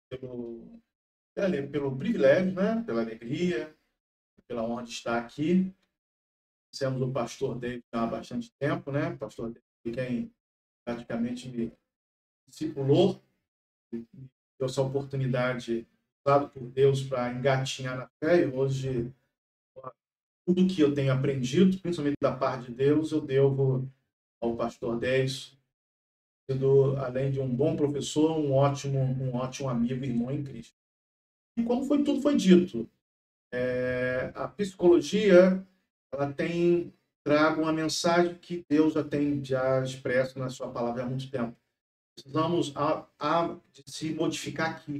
Pelo privilégio, né? Pela alegria, pela honra de estar aqui. Conhecemos o pastor David há bastante tempo, né? O pastor David, quem praticamente me discipulou, me deu essa oportunidade, dado por Deus, para engatinhar na fé, e hoje tudo que eu tenho aprendido, principalmente da parte de Deus, eu devo ao pastor Décio, sendo, além de um bom professor, um ótimo amigo e irmão em Cristo. E como tudo foi dito, a psicologia ela tem trago uma mensagem que Deus já expresso na sua palavra há muito tempo. Precisamos de se modificar aqui.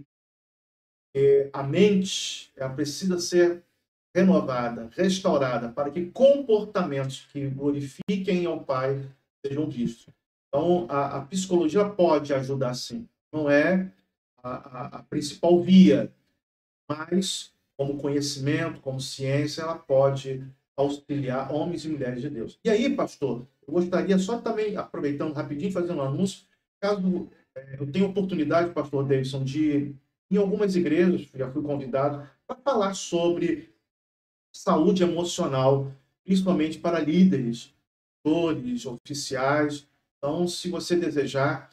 A mente ela precisa ser renovada, restaurada, para que comportamentos que glorifiquem ao Pai sejam vistos. Então, a psicologia pode ajudar, sim. Não é a principal via, mas, como conhecimento, como ciência, ela pode auxiliar homens e mulheres de Deus. E aí, pastor, eu gostaria só também, aproveitando rapidinho, fazendo um anúncio, caso eu tenha oportunidade, pastor Davidson, de em algumas igrejas, já fui convidado, para falar sobre saúde emocional, principalmente para líderes, pastores, oficiais. Então, se você desejar,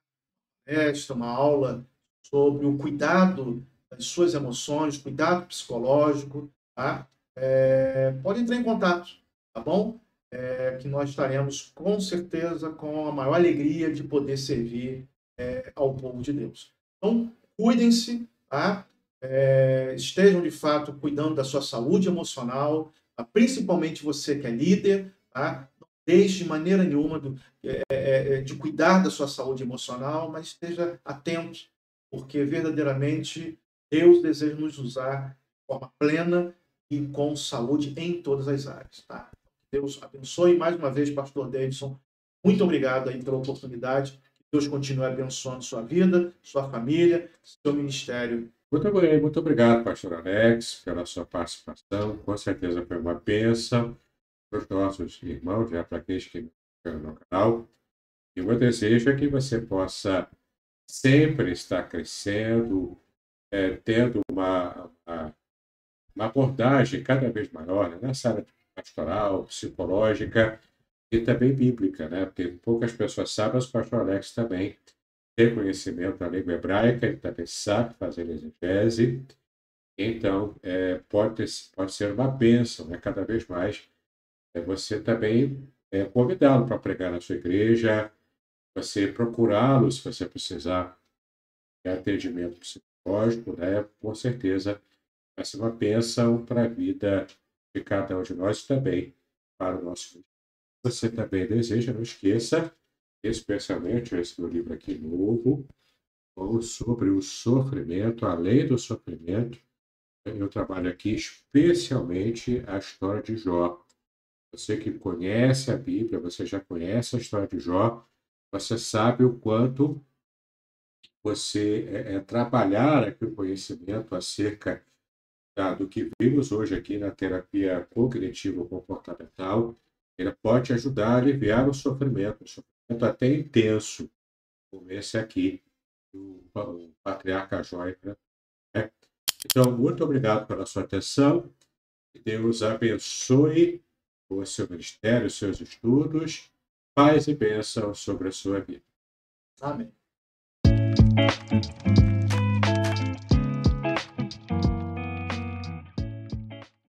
uma aula sobre o cuidado das suas emoções, cuidado psicológico, tá? Pode entrar em contato, tá bom? Que nós estaremos, com certeza, com a maior alegria de poder servir ao povo de Deus. Então, cuidem-se, tá? Estejam, de fato, cuidando da sua saúde emocional, tá? Principalmente você que é líder, tá? Não deixe de maneira nenhuma de cuidar da sua saúde emocional, mas esteja atento, porque verdadeiramente Deus deseja nos usar de forma plena e com saúde em todas as áreas. Tá? Deus abençoe mais uma vez, pastor Davidson. Muito obrigado aí pela oportunidade. Que Deus continue abençoando sua vida, sua família, seu ministério. Muito bem, muito obrigado, pastor Alex, pela sua participação. Com certeza foi uma bênção para os nossos irmãos, já para aqueles que estão no canal. E o meu desejo é que você possa sempre estar crescendo, tendo uma abordagem cada vez maior, né, nessa área pastoral, psicológica e também bíblica, né? Porque poucas pessoas sabem, mas o pastor Alex também tem conhecimento da língua hebraica, ele também sabe fazer exegese. Então, pode ser uma bênção, né? Cada vez mais você também convidá-lo para pregar na sua igreja, você procurá-lo se você precisar de atendimento psicológico, né? Com certeza vai ser uma bênção para a vida de cada um de nós e também para o nosso filho. Você também deseja, não esqueça, especialmente esse meu livro aqui novo, sobre o sofrimento, além do sofrimento. Eu trabalho aqui especialmente a história de Jó. Você que conhece a Bíblia, você já conhece a história de Jó, você sabe o quanto você trabalhar aqui o conhecimento acerca do que vimos hoje aqui na terapia cognitivo-comportamental, ele pode ajudar a aliviar o sofrimento até intenso, como esse aqui, o patriarca Joifra. Né? Então, muito obrigado pela sua atenção, que Deus abençoe o seu ministério, os seus estudos, paz e bênção sobre a sua vida. Amém.